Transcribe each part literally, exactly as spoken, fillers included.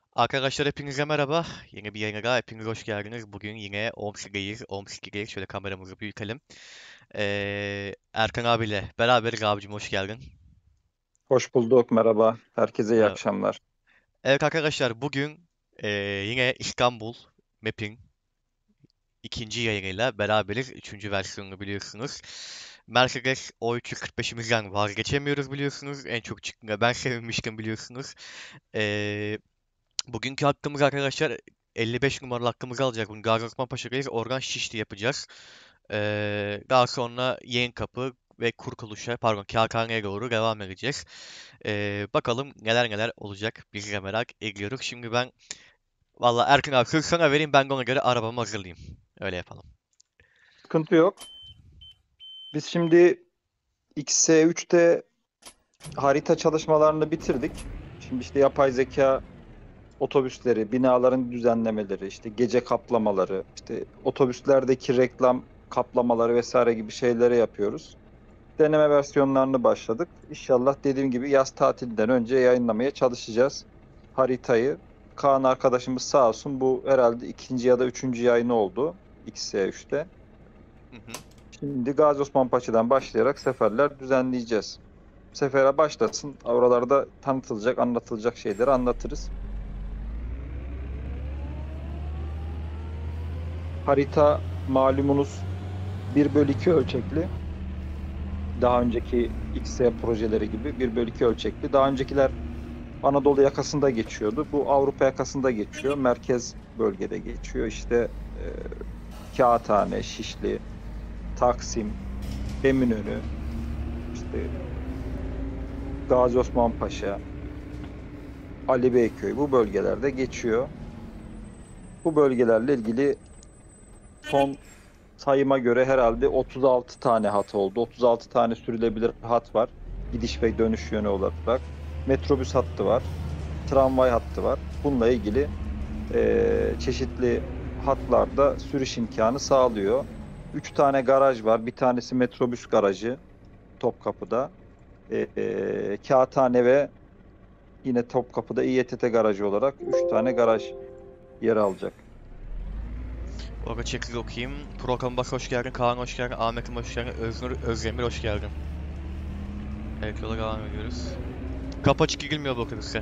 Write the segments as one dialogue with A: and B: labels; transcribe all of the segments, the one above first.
A: Arkadaşlar hepinize merhaba. Yeni bir yayına daha hepiniz hoş geldiniz. Bugün yine Omski'deyiz. Omski'deyiz. Şöyle kameramızı büyütelim. Ee, Erkan abiyle beraberiz abicim hoş geldin.
B: Hoş bulduk, merhaba. Herkese iyi
A: Merhaba.
B: akşamlar.
A: Evet arkadaşlar bugün ee, yine İstanbul Map'in ikinci yayınıyla beraberiz. Üçüncü versiyonunu biliyorsunuz. Mercedes O üç yüz kırk beşimizden vazgeçemiyoruz biliyorsunuz. En çok çıktığında ben sevinmiştim biliyorsunuz. Ee, Bugünkü hakkımız arkadaşlar elli beş numaralı hakkımızı alacak. Bugün Gazi Osman Paşa'dayız. Oradan Şişli yapacağız. Ee, daha sonra Yeğenkapı ve Kurtuluş'a pardon Kağıthane'ye doğru devam edeceğiz. Ee, bakalım neler neler olacak. Biz de merak ediyoruz. Şimdi ben valla Erkin abi sözü sana vereyim. Ben de ona göre arabamı hazırlayayım. Öyle yapalım.
B: Sıkıntı yok. Biz şimdi X S üçte harita çalışmalarını bitirdik. Şimdi işte yapay zeka otobüsleri, binaların düzenlemeleri, işte gece kaplamaları, işte otobüslerdeki reklam kaplamaları vesaire gibi şeyleri yapıyoruz. Deneme versiyonlarını başladık. İnşallah dediğim gibi yaz tatilinden önce yayınlamaya çalışacağız haritayı. Kaan arkadaşımız sağ olsun, bu herhalde ikinci ya da üçüncü yayını oldu X S üçte.
A: Hı hı.
B: Şimdi Gazi Osman Paşa'dan başlayarak seferler düzenleyeceğiz. Sefere başlasın. Oralarda tanıtılacak, anlatılacak şeyleri anlatırız. Harita malumunuz bir bölü iki ölçekli. Daha önceki X S projeleri gibi bir bölü iki ölçekli. Daha öncekiler Anadolu yakasında geçiyordu. Bu Avrupa yakasında geçiyor. Merkez bölgede geçiyor. İşte e, Kağıthane, Şişli, Taksim, Eminönü, işte Gazi Osman Paşa, Ali Beyköy, bu bölgelerde geçiyor. Bu bölgelerle ilgili son sayıma göre herhalde otuz altı tane hat oldu. otuz altı tane sürülebilir hat var. Gidiş ve dönüş yönü olarak. Metrobüs hattı var. Tramvay hattı var. Bununla ilgili eee, çeşitli hatlarda sürüş imkanı sağlıyor. Üç tane garaj var. Bir tanesi metrobüs garajı Topkapı'da. Eee Kağıthane ve yine Topkapı'da İETT garajı olarak üç tane garaj yer alacak.
A: Orada çekil okuyayım. Program Bas hoş geldin. Kaan hoş geldin. Ahmet'im hoş geldin. Öznur Özdemir hoş geldin. Evet yola devam ediyoruz. Kapı açık girmiyor bu otobüse.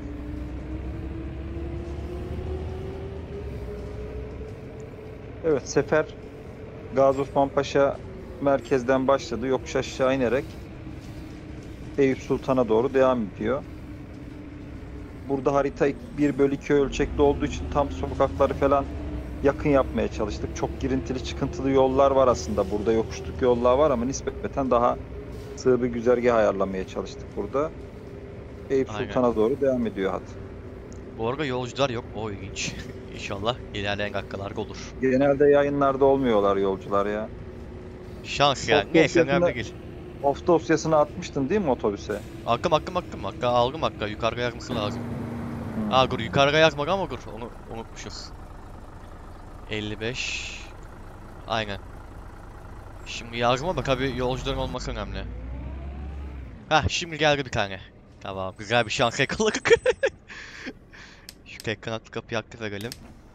B: Evet, sefer Gazi Osman Paşa merkezden başladı. Yokuş aşağı inerek Eyüp Sultan'a doğru devam ediyor. Burada harita bir bölü iki ölçekli olduğu için tam sokakları falan yakın yapmaya çalıştık. Çok girintili çıkıntılı yollar var aslında. Burada yokuşluk yollar var ama nispeten daha sığ bir güzergah ayarlamaya çalıştık burada. Eyüp
A: Aynen.
B: Sultan'a doğru devam ediyor hat.
A: Bu arada yolcular yok. O ilginç. İnşallah ilerleyen dakikalarda olur.
B: Genelde yayınlarda olmuyorlar yolcular ya.
A: Şans
B: Of
A: yani. Neyse önemli
B: dosyasını,
A: değil.
B: of dosyasını atmıştın değil mi otobüse?
A: Hakkım hakkım hakkım. Hakka algım hakka. Yukarıda yazması lazım. Aa dur
B: Hmm.
A: yukarıda yazmak ama dur. Onu unutmuşuz. elli beş. Aynen. Şimdi yazma bak abi yolcuların olması önemli. Hah şimdi geldi bir tane. Tamam güzel bir şans yakaladık. Şu tek kanatlı kapıyı aktif edelim.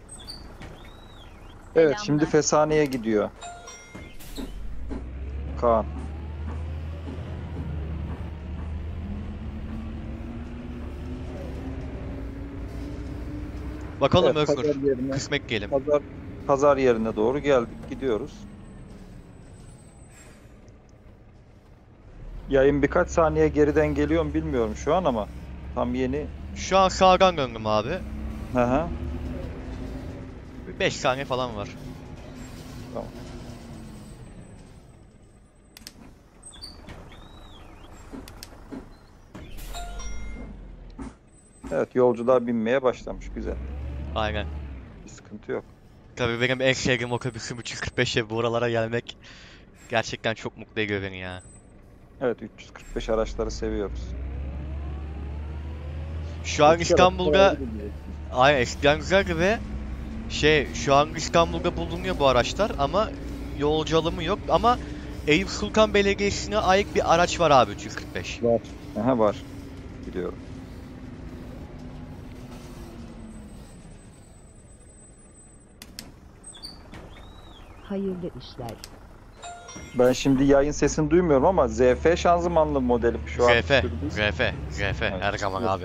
B: Evet, şimdi
C: Selamlar.
B: Fesane'ye gidiyor Kaan.
A: Bakalım
B: Evet, pazar
A: Özgür.
B: yerine
A: Kısmet diyelim.
B: pazar pazar yerine doğru geldik, gidiyoruz. Yayın birkaç saniye geriden geliyor mu bilmiyorum şu an ama tam yeni.
A: Şu an sağdan döndüm abi.
B: Hı hı.
A: beş saniye falan var.
B: Tamam. Evet, yolcular binmeye başlamış, güzel.
A: Aynen.
B: Bir sıkıntı yok.
A: Tabii benim en sevdiğim otobüsüm üç yüz kırk beşe buralara gelmek gerçekten çok mutlu ediyor beni ya.
B: Evet, üç yüz kırk beş araçları seviyoruz.
A: Şu an
B: Eski araçlar ayrı
A: İstanbul'da
B: bir zevkli.
A: aynen eskiden güzeldi ve şey şu an İstanbul'da bulunuyor bu araçlar ama yolcu alımı yok ama Eyüp Sultan Belediyesi'ne ait bir araç var abi üç yüz kırk beş.
B: Var. Aha, var. Biliyorum.
C: hayırlı işler.
B: Ben şimdi yayın sesini duymuyorum ama Z F şanzımanlı modeli şu an
A: Z F,
B: sürdüğü.
A: Z F, Z F
B: Evet.
A: her zaman
B: Evet.
A: abi.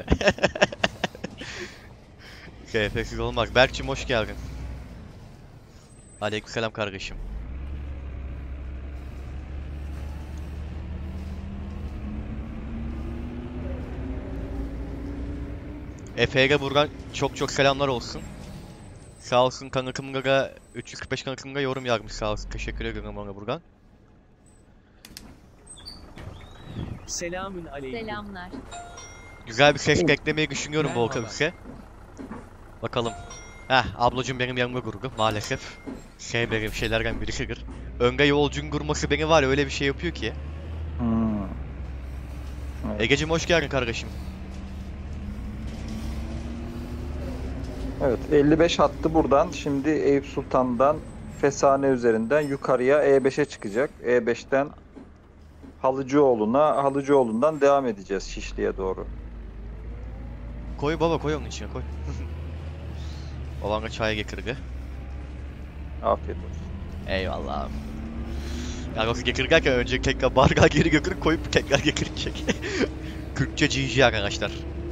A: Z F'siz olmaz. Berk'cim hoş geldin. Aleykümselam kardeşim. Efe'ye buradan çok çok selamlar olsun. Sağ olsun kanıtımlara üç yüz kırk beş kanıtımlara yorum yazmış sağ olsun. Teşekkür ederim ona buradan.
D: Selamün aleyküm.
E: Selamlar.
A: Güzel bir ses beklemeyi düşünüyorum bu
D: Merhaba.
A: otobüse. Bakalım. Heh, ablacım benim yanıma durdu maalesef. Sevmediğim şeylerden birisidir. Önde yolcunun durması beni var ya öyle bir şey yapıyor ki.
B: Hmm. Evet.
A: Egeciğim hoş geldin kardeşim.
B: Evet, elli beş hattı buradan şimdi Eyüp Sultan'dan Fesane üzerinden yukarıya E beşe çıkacak. E beşten Halıcıoğlu'na, Halıcıoğlu'ndan devam edeceğiz Şişli'ye doğru.
A: Koy baba koy onun içine koy. Babana çay getirdi.
B: Afiyet olsun.
A: Eyvallah abi. Yani o getirirken önce tekrar bardağı geri götürüp koyup tekrar getirecek. Kürtçe G G arkadaşlar.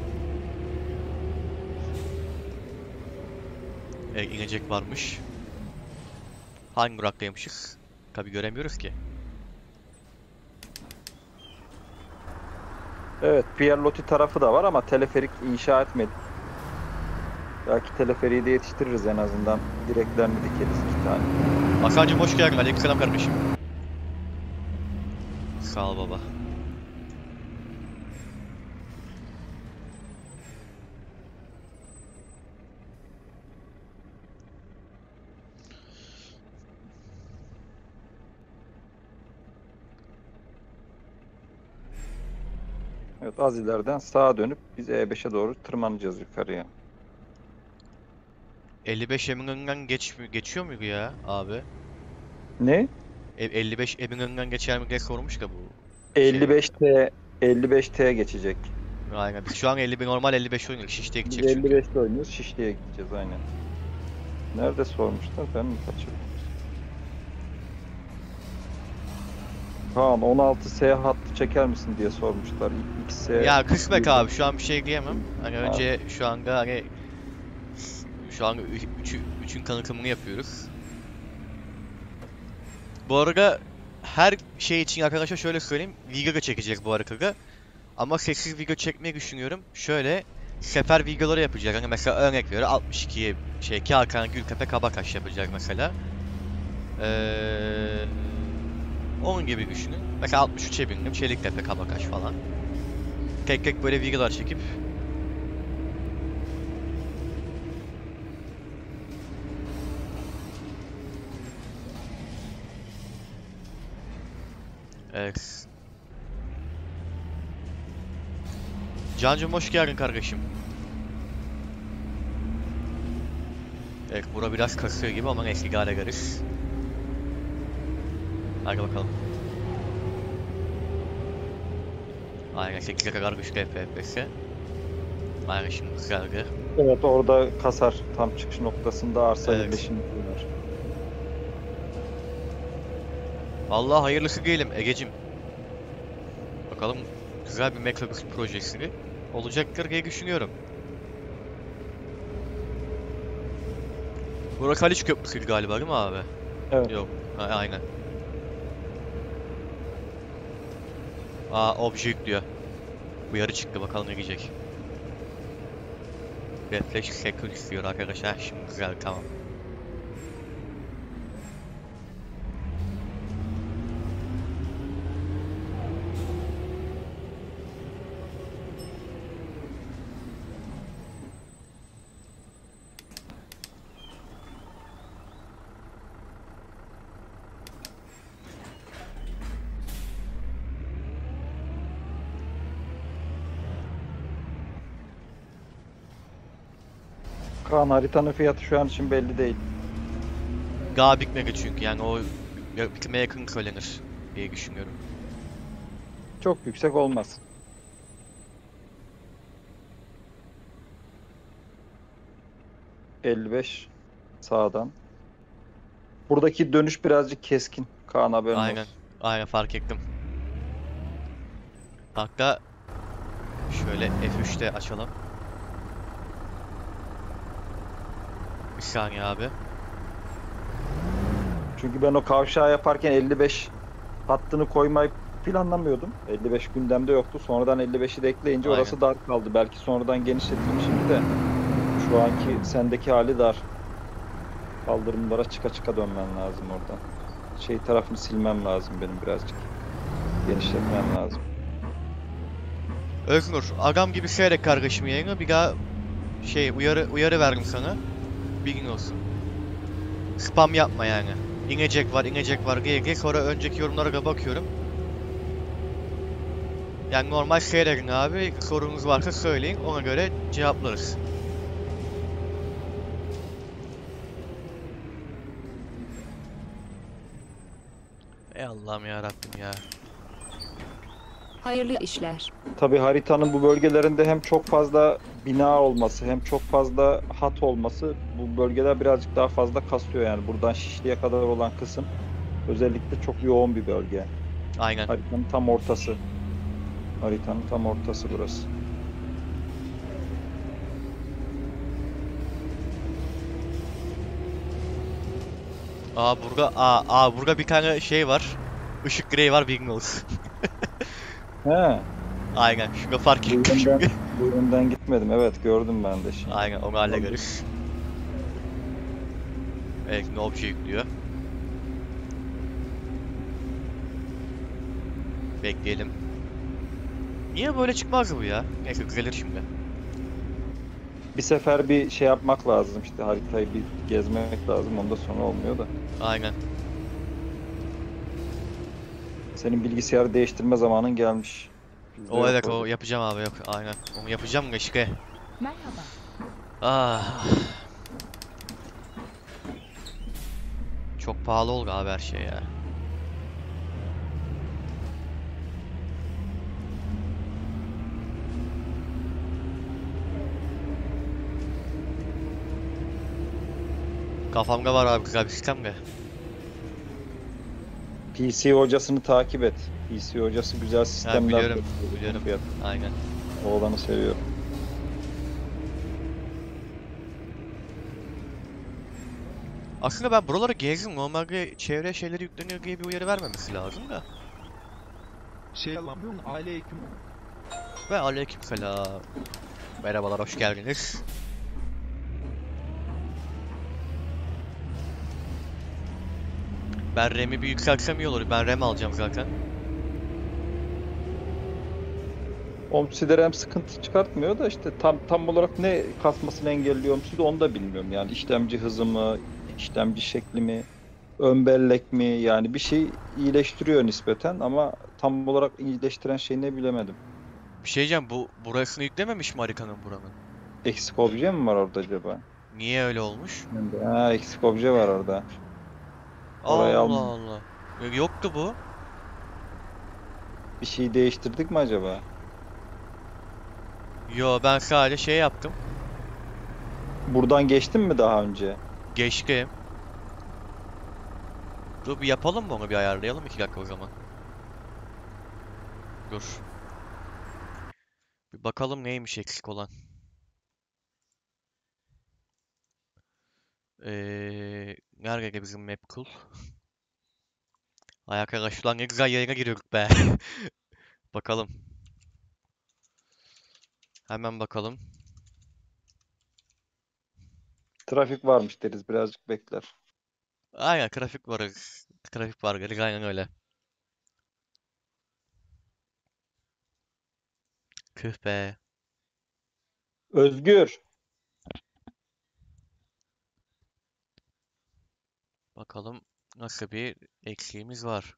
A: E, inecek varmış. Hangi duraktaymışız? Tabi göremiyoruz ki.
B: Evet, Pierlotti tarafı da var ama teleferik inşa etmedi. Belki teleferiği de yetiştiririz en azından. Direklerini dikeriz iki tane.
A: Hakan'cım hoş geldin. Aleykümselam kardeşim. Sağ ol baba.
B: Evet, az ileriden sağa dönüp biz E beşe doğru tırmanacağız yukarıya.
A: elli beş Eminönü'nden geç, geçiyor muydu ya abi?
B: Ne?
A: E, elli beş Eminönü'nden geçer mi diye sormuş da bu.
B: elli beş T elli beş T'ye geçecek.
A: Aynen. Biz şu an elli bir normal elli beş oynuyoruz. Şişli'ye
B: Biz
A: gidecek çünkü.
B: elli beşte oynuyoruz. Şişli'ye gideceğiz aynen. Nerede sormuşlar? Ben mi kaçırdım? Kaan on altı S hattı çeker misin diye sormuşlar. X S
A: Ya kısmet abi şu an bir şey diyemem. Hani
B: Ha.
A: önce şu anda hani şu an üç, üçün kanıtımını yapıyoruz. Bu arada her şey için arkadaşlar şöyle söyleyeyim. Video çekecek bu arada. Ama sessiz video çekmeyi düşünüyorum. Şöyle sefer videoları yapacak. Hani mesela örnek veriyorum altmış ikiye şey Hakan Gültepe Kabakaş yapacak mesela. Ee, onun gibi düşünün. Mesela altmış üçe bindim Çeliktepe Kabakaş falan. Tek tek böyle videolar çekip evet. Cancım hoş geldin kardeşim. Evet bura biraz kasıyor gibi ama neyse gale garız. Hadi bakalım. Aynen sekize kadar güçlü F P S'e. Aynen şimdi güzeldi.
B: Evet orada kasar. Tam çıkış noktasında arsa
A: Evet.
B: birleşimi var.
A: Allah hayırlısı diyelim Egecim. Bakalım güzel bir metrobüs projesi olacaktır diye düşünüyorum. Burası Haliç Köprüsü galiba değil mi abi?
B: Evet.
A: Yok. Ha, aynen. Aa obje yüklüyor. Bu yarı çıktı bakalım ne gidecek. Refresh second istiyor arkadaşlar. Şimdi güzel tamam.
B: Kaan haritanın fiyatı şu an için belli değil.
A: Daha bitmedi çünkü yani o bitmeye yakın söylenir diye düşünüyorum.
B: Çok yüksek olmaz. elli beş sağdan. Buradaki dönüş birazcık keskin. Kaan haberin
A: Aynen.
B: olsun.
A: Aynen fark ettim. Hatta şöyle F üçte açalım. Bir saniye abi.
B: Çünkü ben o kavşağı yaparken elli beş hattını koymayı planlamıyordum. elli beş gündemde yoktu. Sonradan elli beşi de ekleyince
A: Aynen.
B: orası dar kaldı. Belki sonradan genişletilmişim de şu anki sendeki hali dar. Kaldırımlara çıka çıka dönmen lazım oradan. Şey tarafını silmem lazım benim birazcık. Genişletmem lazım.
A: Öznur, agam gibi seyrek kardeşim yayını. Bir daha şey uyarı uyarı verdim sana. Bilgin olsun. Spam yapma yani. İnecek var, inecek var diye diye sonra önceki yorumlara da bakıyorum. Yani normal seyredin abi. Sorunuz varsa söyleyin. Ona göre cevaplarız. Ey Allah'ım ya Rabbim ya.
C: Hayırlı işler.
B: Tabii haritanın bu bölgelerinde hem çok fazla bina olması hem çok fazla hat olması bu bölgeler birazcık daha fazla kasıyor yani. Buradan Şişli'ye kadar olan kısım özellikle çok yoğun bir bölge.
A: Aynen.
B: Haritanın tam ortası. Haritanın tam ortası burası.
A: Aa burada aa, aa burada bir tane şey var. Işık direği var bilgin olsun.
B: He,
A: Aynen. Şurada fark
B: bu
A: ettim
B: yönden,
A: çünkü.
B: bu yönden gitmedim. Evet gördüm ben de şimdi.
A: Aynen onu hallederiz. Evet ne obje yüklüyor. Bekleyelim. Niye böyle çıkmaz bu ya? Neyse düzelir şimdi.
B: Bir sefer bir şey yapmak lazım işte haritayı bir gezmek lazım. Ondan sonra olmuyor da.
A: Aynen.
B: Senin bilgisayarı değiştirme zamanın gelmiş. Bizde
A: O
B: yok
A: evet
B: orada.
A: o yapacağım abi yok. Aynen. Onu yapacağım da işte.
C: Merhaba.
A: Ah. Çok pahalı oldu abi her şey ya. Kafamda var abi güzel bir sistem de.
B: P C hocasını takip et. P C hocası güzel
A: Ha
B: sistemler
A: biliyorum.
B: yapıyor.
A: Biliyorum.
B: Fiyat.
A: Aynen.
B: Oğlanı seviyorum.
A: Aslında ben buraları gezdim. Normalde çevre şeyleri yükleniyor diye bir uyarı vermemesi lazım da.
E: Selamun aleyküm.
A: Ve aleykümselam. Merhabalar hoş geldiniz. Ben R A M'i bir yükseltsem iyi olur. Ben R A M alacağım zaten.
B: OMSI'de RAM sıkıntı çıkartmıyor da işte tam tam olarak ne kasmasını engelliyor OMSI'de onu da bilmiyorum. Yani işlemci hızı mı, işlemci şekli mi, ön bellek mi yani bir şey iyileştiriyor nispeten ama tam olarak iyileştiren şey ne bilemedim.
A: Bir şey diyeceğim bu burasını yüklememiş mi haritanın buranın?
B: Eksik obje mi var orada acaba?
A: Niye öyle olmuş?
B: Ha, eksik obje var orada. Orayı
A: Allah
B: al.
A: Allah. Yoktu bu.
B: Bir şey değiştirdik mi acaba?
A: Yo ben sadece şey yaptım.
B: Buradan geçtin mi daha önce?
A: Geçtim. Dur bir yapalım mı onu bir ayarlayalım iki dakika o zaman. Dur. Bir bakalım neymiş eksik olan. Eee nerede bizim map cool? Ay arkadaş ulan ne güzel yayına giriyorduk be. Bakalım. Hemen bakalım.
B: Trafik varmış deriz birazcık bekler.
A: Aynen trafik var. Trafik var dedik aynen öyle. Tüh be.
B: Özgür.
A: Bakalım nasıl bir eksiğimiz var.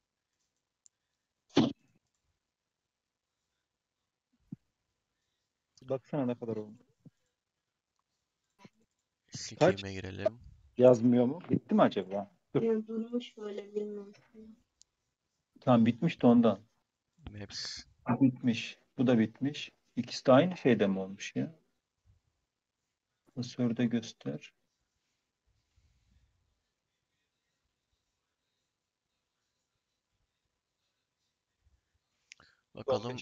B: Baksana ne kadar oldu. Kaç?
A: Steam'e girelim.
B: Yazmıyor mu? Bitti mi acaba? Dur.
F: Ya durmuş böyle bilmem.
B: Tamam bitmiş de ondan.
A: Maps.
B: Bu bitmiş. Bu da bitmiş. İkisi de aynı şeyde mi olmuş ya? Klasörde göster.
A: Bakalım.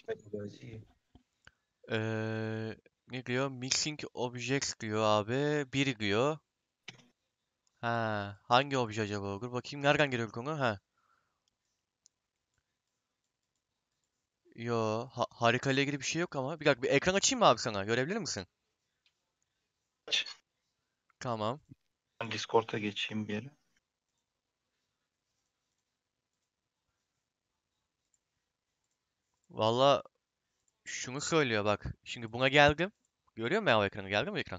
A: Ee, ne diyor? Missing objects diyor abi. Bir diyor. Ha, hangi obje acaba olur? Bakayım nereden geliyor konu? Ha. Yo, ha harikayla ilgili bir şey yok ama. Bir dakika bir ekran açayım mı abi sana? Görebilir misin? Tamam.
B: Ben Discord'a geçeyim bir yere.
A: Valla şunu söylüyor bak. Şimdi buna geldim. Görüyor musun ya o ekranı? Geldi mi ekran?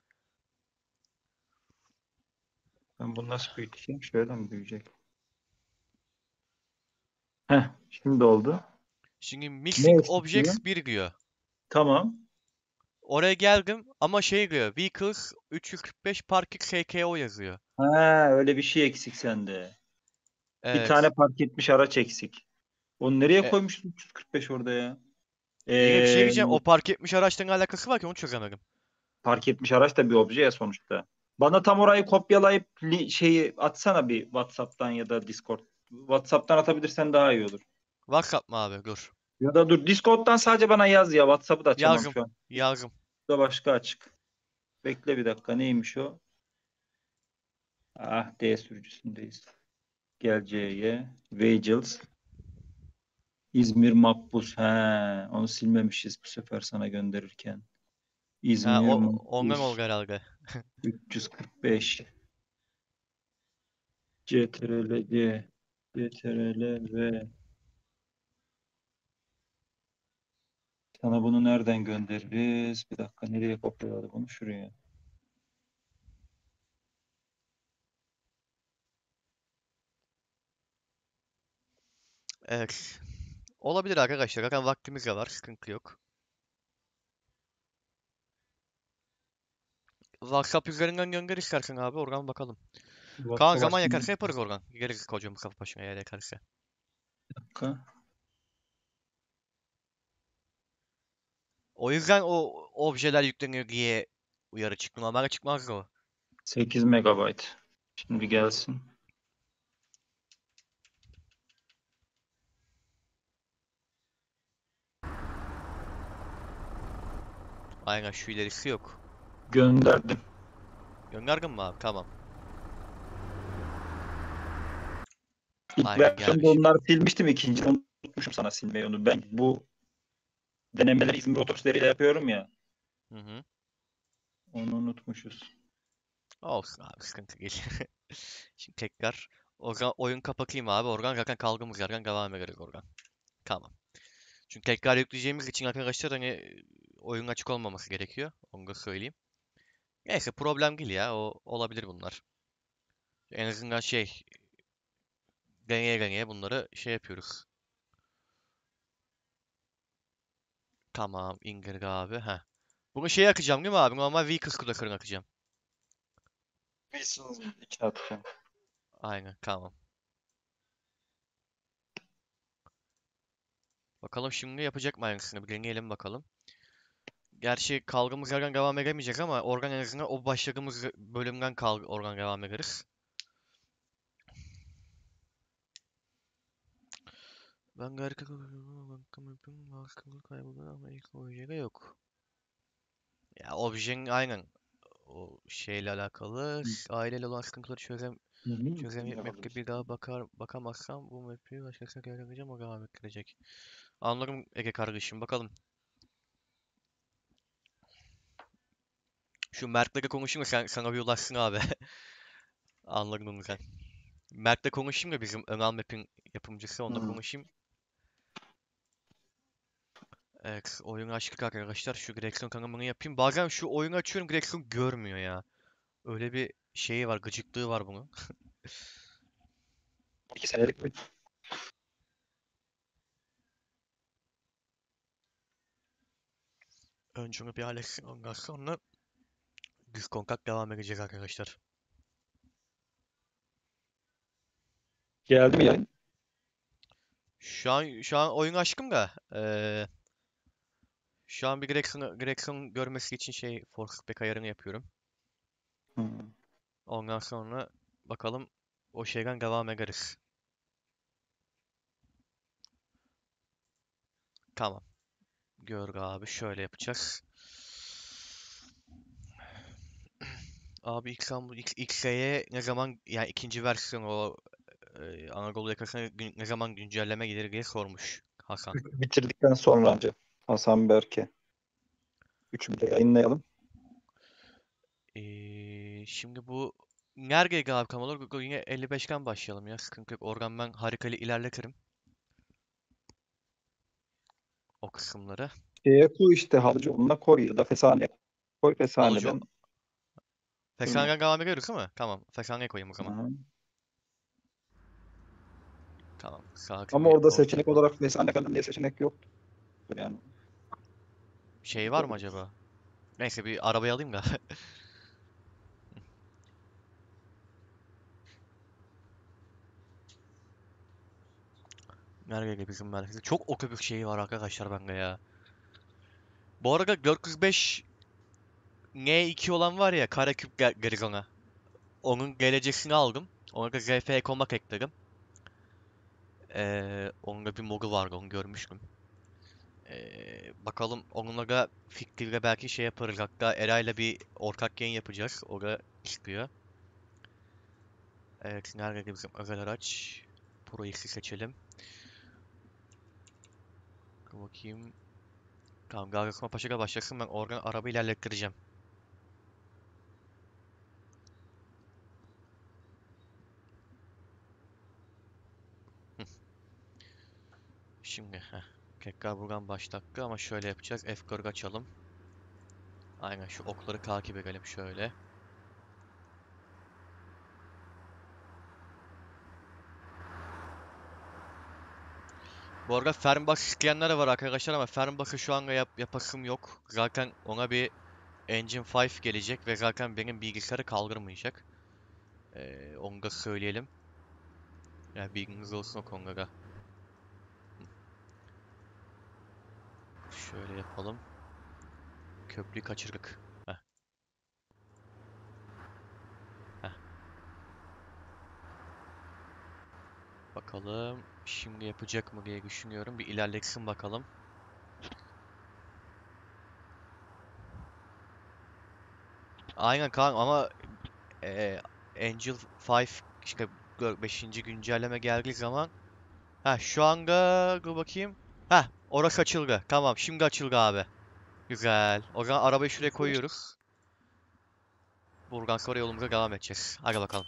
B: Ben bunu nasıl büyüteyim? Şöyle mi büyüyecek? Heh, şimdi oldu.
A: Şimdi
B: Ne
A: missing
B: istiyor?
A: objects bir diyor.
B: Tamam.
A: Oraya geldim ama şey diyor. Vehicles üç yüz kırk beş parking S K O yazıyor.
B: Ha, öyle bir şey eksik sende. Bir tane
A: Evet.
B: park etmiş araç eksik. Onu nereye
A: E,
B: koymuştun üç yüz kırk beş orada ya?
A: yine bir şey
B: Ee,
A: diyeceğim. O park etmiş araçla ne alakası var ki onu çözemedim.
B: Park etmiş araç da bir obje ya sonuçta. Bana tam orayı kopyalayıp li- şeyi atsana bir WhatsApp'tan ya da Discord. WhatsApp'tan atabilirsen daha iyi olur.
A: WhatsApp mı abi? Dur.
B: Ya da dur Discord'dan sadece bana yaz ya. WhatsApp'ı da açamam
A: Yazım.
B: şu an.
A: Yazım.
B: Da başka açık. Bekle bir dakika. Neymiş o? Ah, D sürücüsündeyiz. Gel C'ye. Vehicles. İzmir Makbuz. He, onu silmemişiz bu sefer sana gönderirken.
A: Ha,
B: İzmir
A: o ondan oldu
B: Makbuz
A: herhalde.
B: üç yüz kırk beş. C T R L C. C T R L V. Sana bunu nereden göndeririz? Bir dakika nereye kopyaladı bunu? Şuraya.
A: Evet. Olabilir arkadaşlar. Zaten vaktimiz de var. Sıkıntı yok. WhatsApp üzerinden gönder istersen abi. Oradan bakalım. Kaan
B: WhatsApp
A: zaman
B: açtım.
A: yakarsa yaparız oradan. Geliriz kocamın kafa başına eğer yakarsa.
B: Bir dakika.
A: O yüzden o objeler yükleniyor diye uyarı çıktı. Normalde çıkmazdı o.
B: sekiz megabayt. Şimdi gelsin.
A: Aynen şu ilerisi yok.
B: Gönderdim.
A: Gönderdin mi abi? Tamam.
B: İlk
A: Aynen
B: versiyonda
A: gelmiş.
B: onları silmiştim. İkinci unutmuşum sana silmeyi onu. Ben bu denemeleri İzmir otobüsleriyle yapıyorum ya.
A: Hı hı.
B: Onu unutmuşuz.
A: Olsun abi sıkıntı değil. Şimdi tekrar oradan oyun kapatayım abi. Oradan zaten kaldığımız yerden devam ederiz oradan. Tamam. Çünkü tekrar yükleyeceğimiz için arkadaşlar hani oyun açık olmaması gerekiyor. Onu da söyleyeyim. Neyse problem değil ya. O olabilir bunlar. En azından şey deneye deneye bunları şey yapıyoruz. Tamam indirdi abi. Heh. Bunu şey akacağım değil mi abi? Normal Vehicles Clocker'ını akacağım.
B: Wilson'ın içine atacağım.
A: Aynen tamam. Bakalım şimdi yapacak mı aynısını? Bir deneyelim bakalım. Gerçi kaldığımız yerden devam edemeyeceğiz ama oradan en azından o başladığımız bölümden kal oradan devam ederiz. Ben harika kayboldu ama ilk objede yok. Ya objenin aynen o şeyle alakalı aileyle olan sıkıntıları çözem çözemeyip map'te bir daha bakar bakamazsam bu map'i başkasına göndereceğim o devam ettirecek. Anlarım Ege kardeşim bakalım. Şu Mert'le konuşayım da sen, sana bir ulaşsın abi. Anladın onu sen. Mert'le konuşayım da bizim Önal Map'in yapımcısı onunla
B: Hmm.
A: konuşayım. Evet, oyun açtık arkadaşlar. Şu direksiyon tanımını yapayım. Bazen şu oyunu açıyorum direksiyon görmüyor ya. Öyle bir şeyi var, gıcıklığı var bunun.
B: İki senelik bir
A: Önce onu bir halletsin. Ondan sonra düz kontak devam edecek arkadaşlar.
B: geldi mi yayın?
A: Şu an şu an oyun açtım da eee, şu an bir direksiyon, direksiyon görmesi için şey force feedback ayarını yapıyorum.
B: Hmm.
A: Ondan sonra bakalım o şeyden devam ederiz. Tamam. Gör abi şöyle yapacağız. Abi İstanbul X- X'e ne zaman yani ikinci versiyon o e, Anadolu yakasına gün- ne zaman güncelleme gelir diye sormuş Hasan.
B: Bitirdikten sonra önce Hasan Berke. Üçü de yayınlayalım.
A: Ee, şimdi bu nerede abi kam olur? Yine elli beşten başlayalım ya. Sıkıntı yok. Oradan ben harikalı ilerletirim o kısımları.
B: Şeye koy işte Havcıoğlu'na koy ya da Fesane. Koy
A: Alıcı
B: Fesane'den. Hı.
A: Fesan'dan devam ediyoruz değil mi? Tamam. Fesan'ya koyayım o zaman.
B: Hı.
A: Tamam. Sakin
B: Ama
A: bir
B: orada
A: ortam
B: seçenek
A: yapalım.
B: olarak Fesane falan diye seçenek yok. Yani
A: Şey var mı acaba? Neyse bir arabayı alayım da. Nerede bizim merkezi? Çok otobüs şeyi var arkadaşlar bende ya. Bu arada dört yüz beş N iki olan var ya Karaküp Gar- Garizona. Onun gelecesini aldım. Ona da Z F Combat ekledim. Ee, onun da bir modu vardı onu görmüştüm. Ee, bakalım onunla da fikriyle belki şey yaparız. Hatta Eray'la bir ortak yayın yapacağız. O da istiyor. Evet nerede bizim özel araç? Pro X'i seçelim. Dur bakayım. Tamam Gagasma Paşa'da başlasın ben oradan araba ilerlettireceğim. Hı. Şimdi heh. Tekrar buradan başlattı ama şöyle yapacağız. F kırk açalım. Aynen şu okları takip edelim şöyle. Bu arada Fernbus isteyenler de var arkadaşlar ama Fernbus'ı şu anda yap yapasım yok. Zaten ona bir Engine beş gelecek ve zaten benim bilgisayarı kaldırmayacak. Ee, onu da söyleyelim. Yani bilginiz olsun o konuda da. Şöyle yapalım. Köprüyü kaçırdık. Heh, heh. Bakalım. Şimdi yapacak mı diye düşünüyorum. Bir ilerletsin bakalım. Aynen Kaan ama e, Angel beş işte beşinci güncelleme geldiği zaman ha şu anda dur bakayım. Ha orası açıldı. Tamam şimdi açıldı abi. Güzel. O zaman arabayı şuraya koyuyoruz. Buradan sonra yolumuza devam edeceğiz. Hadi bakalım.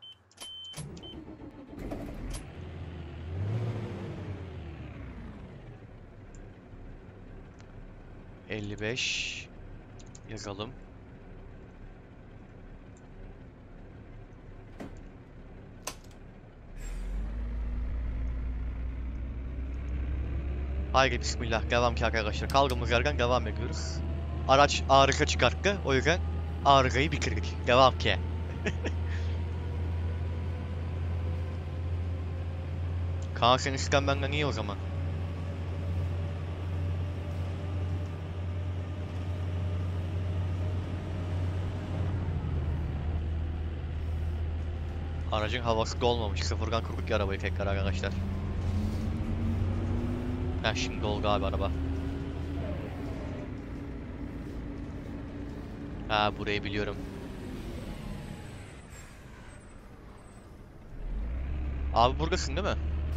A: elli beş yazalım. Haydi bismillah. Devam ki arkadaşlar. Kaldığımız yerden devam ediyoruz. Araç arıza çıkarttı. O yüzden arızayı bitirdik. Devam ki. Kaan sen isten benden iyi o zaman. Aracın havası dolmamış. Sıfırdan kurduk ya arabayı tekrar arkadaşlar. Heh şimdi oldu abi araba. Ha burayı biliyorum. Abi buradasın değil mi?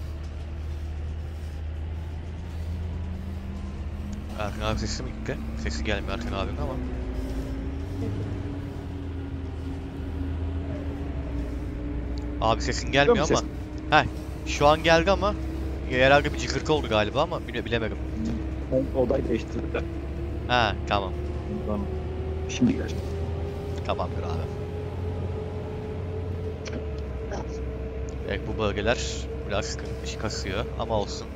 A: Erkan abi sesi mi gitti? Sesi gelmiyor Erkan abinin ama. Abi sesin
B: Geliyor mu
A: gelmiyor ama.
B: ses?
A: Heh şu an geldi ama herhalde bir cıkırtı oldu galiba ama bile bilemedim.
B: Ben odayı değiştirdiler.
A: Ha tamam.
B: Tamam. Şimdi geleceğim.
A: Tamamdır abi. Evet bu bölgeler biraz sıkıntı kasıyor ama olsun.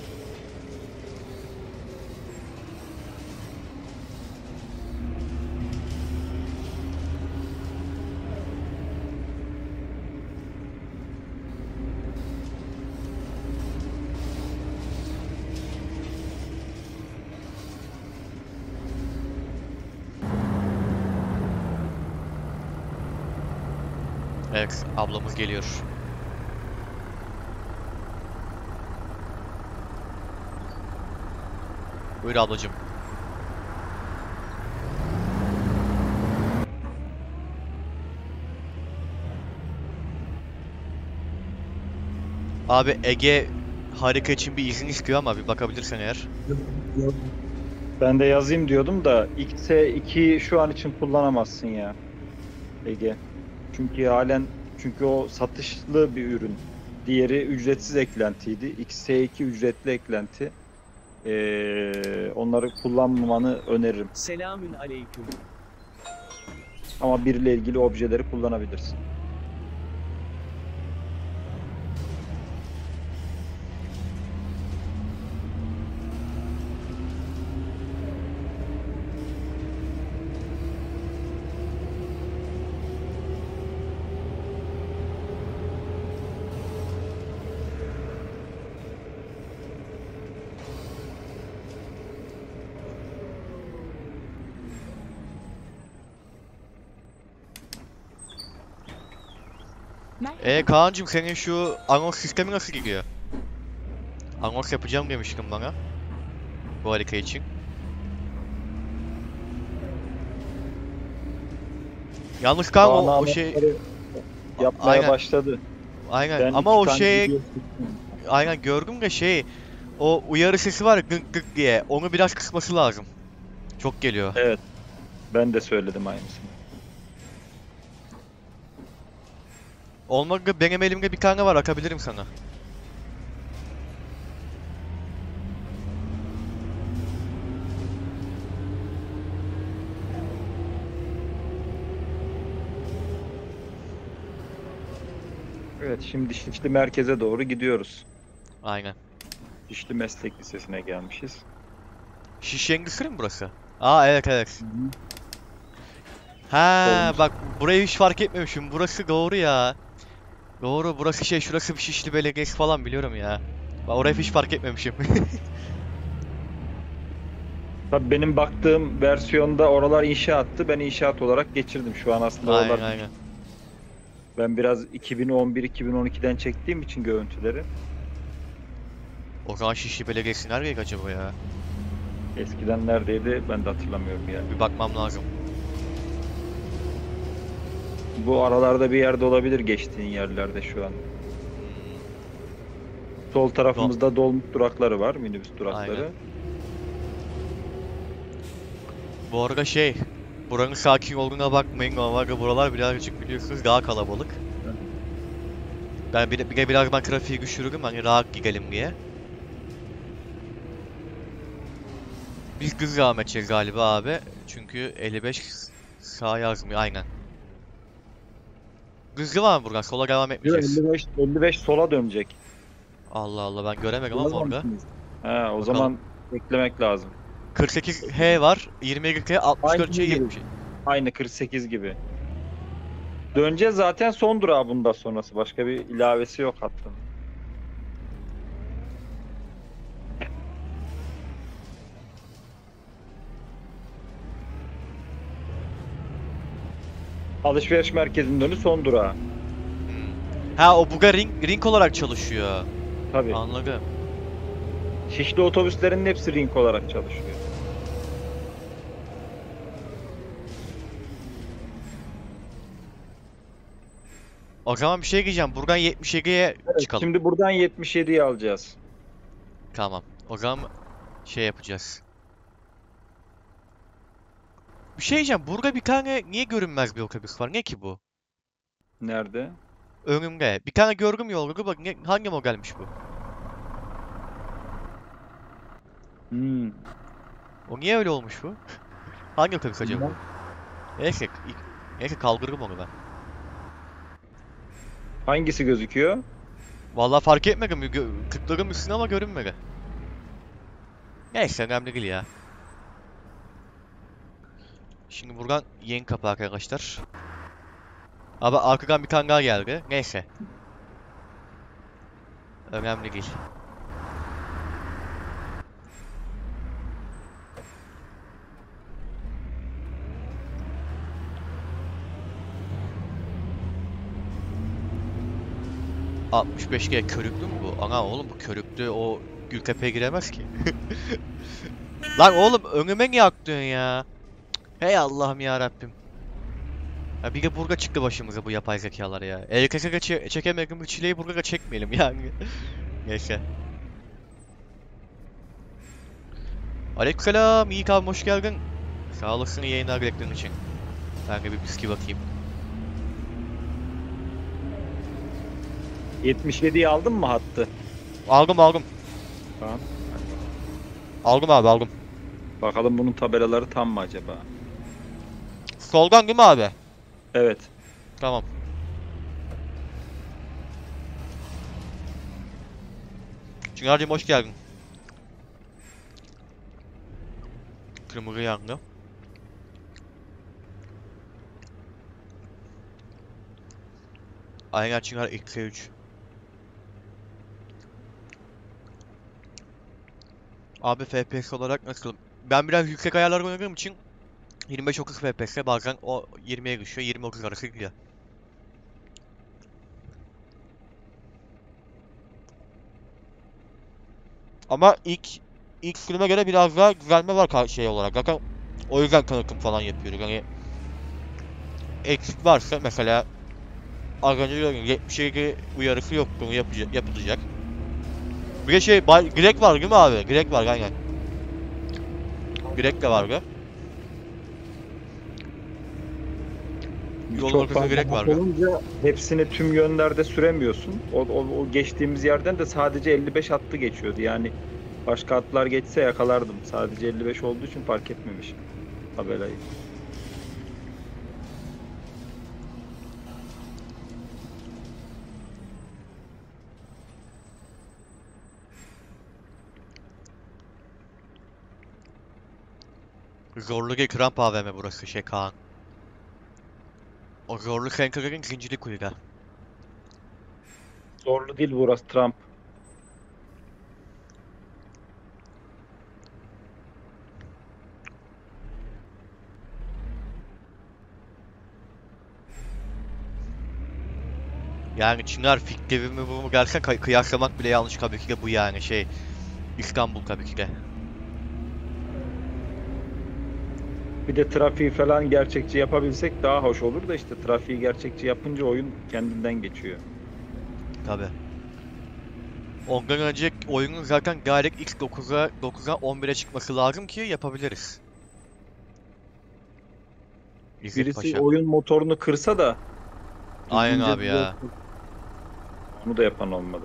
A: Evet ablamız geliyor. Buyur ablacığım. Abi Ege harika için bir izin istiyor ama bir bakabilirsen eğer.
B: Ben de yazayım diyordum da X S iki şu an için kullanamazsın ya Ege. Çünkü halen çünkü o satışlı bir ürün. Diğeri ücretsiz eklentiydi. X S iki ücretli eklenti. Ee, onları kullanmamanı öneririm.
D: Selamün aleyküm.
B: Ama biriyle ilgili objeleri kullanabilirsin.
A: E Kaan'cım senin şu anons sistemi nasıl gidiyor? Anons yapacağım demiştin bana. Bu harika için. Yalnız Kaan o, o şey...
B: yapmaya
A: Aynen.
B: başladı.
A: Aynen
B: Ben
A: ama
B: iki
A: o
B: tane
A: şey...
B: video-
A: Aynen gördüm de şey... O uyarı sesi var ya gık gık diye. Onu biraz kısması lazım. Çok geliyor.
B: Evet. Ben de söyledim aynısını.
A: Olmadı benim elimde bir tane var, akabilirim sana.
B: Evet, şimdi Şişli merkeze doğru gidiyoruz.
A: Aynen.
B: Şişli Meslek Lisesi'ne gelmişiz.
A: Şişengisi mi burası? Aa evet evet. Ha
B: Olmuş.
A: bak burayı hiç fark etmemişim. Burası doğru ya. Doğru, burası şey, şurası bir Şişli Belediyesi falan biliyorum ya. Bak orayı hiç fark etmemişim.
B: Tabii benim baktığım versiyonda oralar inşaattı. Ben inşaat olarak geçirdim. Şu an aslında
A: Aynen
B: oralar...
A: aynen.
B: Ben biraz iki bin on bir iki bin on ikiden çektiğim için görüntüleri.
A: O zaman Şişli Belediyesi nerede acaba ya?
B: Eskiden neredeydi ben de hatırlamıyorum yani.
A: Bir bakmam lazım.
B: Bu aralarda bir yerde olabilir, geçtiğin yerlerde şu an. Sol tarafımızda dolmuş durakları var, minibüs durakları.
A: Aynen. Bu arada şey, buranın sakin olduğuna bakmayın. Normalde buralar birazcık biliyorsunuz daha kalabalık. Ben bir de, bir de biraz ben trafiği düşürürüm hani rahat gidelim diye. Biz düz devam edeceğiz galiba abi. Çünkü elli beş sağ yazmıyor aynen. Düz devam buradan, sola devam
B: Yok,
A: etmeyeceğiz.
B: elli beş, elli beş sola dönecek.
A: Allah Allah, ben göremedim ama orada.
B: Ha, o zaman beklemek lazım.
A: kırk sekiz H var, yirmi yedi K, altmış dört C,
B: Aynı gibi.
A: yetmiş.
B: Aynı kırk sekiz gibi. Döneceğiz zaten, son durağı bundan sonrası. Başka bir ilavesi yok hattın. Alışveriş merkezinin önü son durağı.
A: Hmm. Ha o buga ring, ring olarak çalışıyor.
B: Tabii.
A: Anladım.
B: Şişli otobüslerin hepsi ring olarak çalışıyor.
A: O zaman bir şey diyeceğim. Buradan yetmiş yediye
B: Evet,
A: çıkalım.
B: şimdi buradan yetmiş yediyi alacağız.
A: Tamam. O zaman şey yapacağız. Bir şey diyeceğim. Burada bir tane niye görünmez bir otobüs var? Ne ki bu?
B: Nerede?
A: Önümde. Bir tane gördüm yolda. Bak ne, hangi modelmiş bu?
B: Hmm.
A: O niye öyle olmuş bu? Hangi otobüs acaba bu?
B: Bilmem.
A: Neyse. Neyse kaldırırım onu ben.
B: Hangisi gözüküyor?
A: Vallahi fark etmedim. Gö- Tıkladım üstüne ama görünmedi. Neyse önemli değil ya. Şimdi buradan yeni kapı arkadaşlar. Abi arkadan bir tane daha geldi. Neyse. Önemli değil. altmış beş G körüklü mü bu? Ana oğlum bu körüklü o Gültepe'ye giremez ki. Lan oğlum önüme niye aktın ya? Hey Allah'ım ya Rabbim. Ya bir de burga çıktı başımıza bu yapay zekalar ya. El kese çe çekemedim bu çileyi burga çekmeyelim yani. Neyse. Aleykümselam, iyi abi hoş geldin. Sağ olasın iyi yayınlar dileklerin için. Ben de bir biski bakayım.
B: yetmiş yediyi aldın mı hattı?
A: Aldım aldım.
B: Tamam.
A: Aldım abi aldım.
B: Bakalım bunun tabelaları tam mı acaba?
A: Soldan değil mi abi?
B: Evet.
A: Tamam. Çınar'cığım hoş geldin. Kırmızı yandı. Aynen Çınar X üç. Abi F P S olarak nasıl? Ben biraz yüksek ayarlar oynadığım için yirmi beş otuz F P S bazen o yirmiye düşüyor, yirmi otuz arası gidiyor. Ama ilk ilk filme göre biraz daha düzelme var ka- şey olarak. Zaten o yüzden tanıtım falan yapıyoruz. Hani eksik varsa mesela az önce diyorum yetmiş yedi uyarısı yok, bunu yapacak, yapılacak. Bir de şey Bay- Greg var değil mi abi? Greg var aynen. Greg de vardı. Yolun
B: Çok
A: ortasında
B: fazla
A: Greg
B: hat
A: vardı.
B: olunca hepsini tüm yönlerde süremiyorsun. O, o, o geçtiğimiz yerden de sadece elli beş hattı geçiyordu. Yani başka hatlar geçse yakalardım. Sadece elli beş olduğu için fark etmemişim tabelayı.
A: Zorlu değil, Kramp A V M burası şey Kaan. O zorlu Senker'in zincirli kuyuda.
B: Zorlu değil burası, Trump.
A: Yani Çınar fikri mi bu mu dersen kıy- kıyaslamak bile yanlış tabii ki de bu yani şey İstanbul tabii ki de.
B: Bir de trafiği falan gerçekçi yapabilsek daha hoş olur da işte trafiği gerçekçi yapınca oyun kendinden geçiyor.
A: Tabii. Ondan önce oyunun zaten DirectX dokuza, dokuza on bire çıkması lazım ki yapabiliriz. İzzet
B: Birisi
A: Paşa.
B: oyun motorunu kırsa da
A: Aynen
B: düzgünce
A: abi ya.
B: onu da yapan olmadı.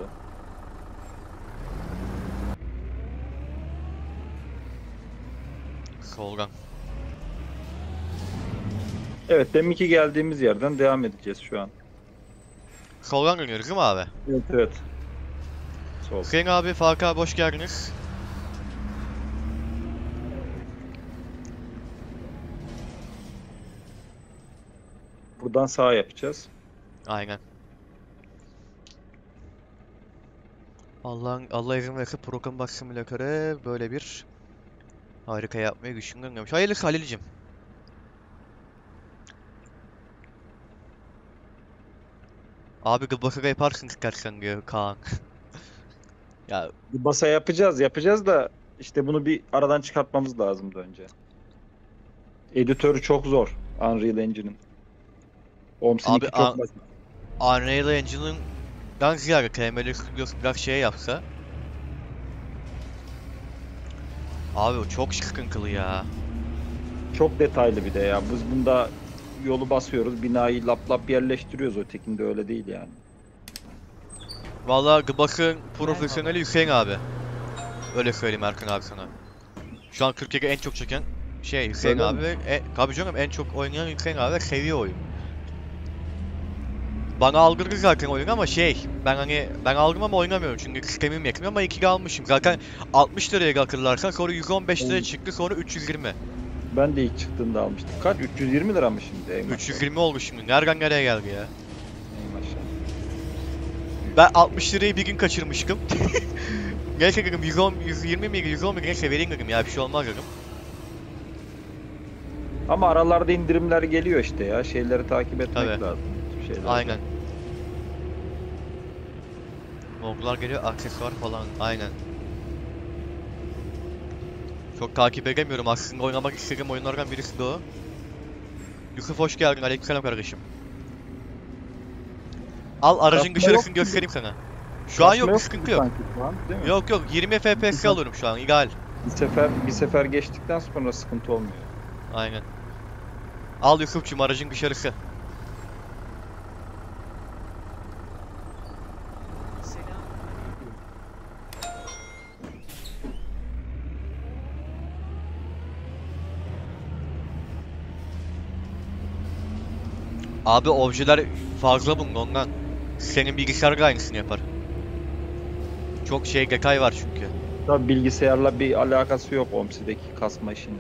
A: Soldan.
B: Evet, deminki geldiğimiz yerden devam edeceğiz şu an.
A: Soldan dönüyoruz değil mi abi?
B: Evet, evet. Sol.
A: Hüseyin abi, Faruk abi hoş geldiniz.
B: Buradan sağa yapacağız.
A: Aynen. Allah'ın Allah izin verirse Program Box Simülatör'e böyle bir harika yapmayı düşünüyormuş. Hayırlısı Halil'cim. Abi Gıbakı'da yaparsın istersen diyor Kaan. Ya
B: Bir basa yapacağız, yapacağız da işte bunu bir aradan çıkartmamız lazımdı önce. Editörü çok zor Unreal Engine'in.
A: abi
B: OMS'ninki
A: a-
B: çok basit.
A: Unreal Engine'dan ziyade K M L Studios biraz şey yapsa. Abi o çok sıkıntılı ya.
B: Çok detaylı bir de ya. Biz bunda yolu basıyoruz, binayı lap lap yerleştiriyoruz. Ötekinde öyle değil yani.
A: Vallahi Gıbak'ın profesyoneli Hüseyin abi. Öyle söyleyeyim Erkan abi sana. Şu an Türkiye'de en çok çeken şey Hüseyin
B: Öyle
A: abi ve e, tabii canım en çok oynayan Hüseyin abi ve seviyor oyun. Bana aldırdı zaten oyun ama şey ben hani ben aldım ama oynamıyorum çünkü sistemim yetmiyor ama iki almışım. Zaten altmış liraya akıllarsan sonra yüz on beş liraya çıktı sonra üç yüz yirmi.
B: Ben de ilk çıktığında almıştım. Kaç? üç yüz yirmi lira mı şimdi? Ey maşallah.
A: üç yüz yirmi oldu şimdi. Nereden nereye geldi ya?
B: Ey maşallah.
A: Ben altmış lirayı bir gün kaçırmıştım. Neyse dedim yüz on, yüz yirmi mi yüz on mi neyse vereyim dedim ya bir şey olmaz dedim.
B: Ama aralarda indirimler geliyor işte ya. Şeyleri takip etmek
A: Tabii.
B: lazım. Şeyler.
A: Aynen. Loglar geliyor, aksesuar falan. Aynen. Çok takip edemiyorum. Aslında oynamak istediğim oyunlardan birisi de o. Yusuf hoş geldin. Aleykümselam kardeşim. Al aracın
B: Kasma
A: dışarısını
B: yok
A: göstereyim sana. Şu an
B: Kasma
A: yok, bir
B: yok
A: sıkıntı
B: gibi
A: yok.
B: sanki şu an, değil mi?
A: Yok yok, yirmi F P S alıyorum şu an, ideal.
B: Bir sefer bir sefer geçtikten sonra sıkıntı olmuyor.
A: Aynen. Al Yusuf'cum aracın dışarısı.
D: Selamünaleyküm.
A: Abi objeler fazla bunun ondan. Senin bilgisayar da aynısını yapar. Çok şey detay var çünkü.
B: Tabii bilgisayarla bir alakası yok O M S I'deki kasma işinin.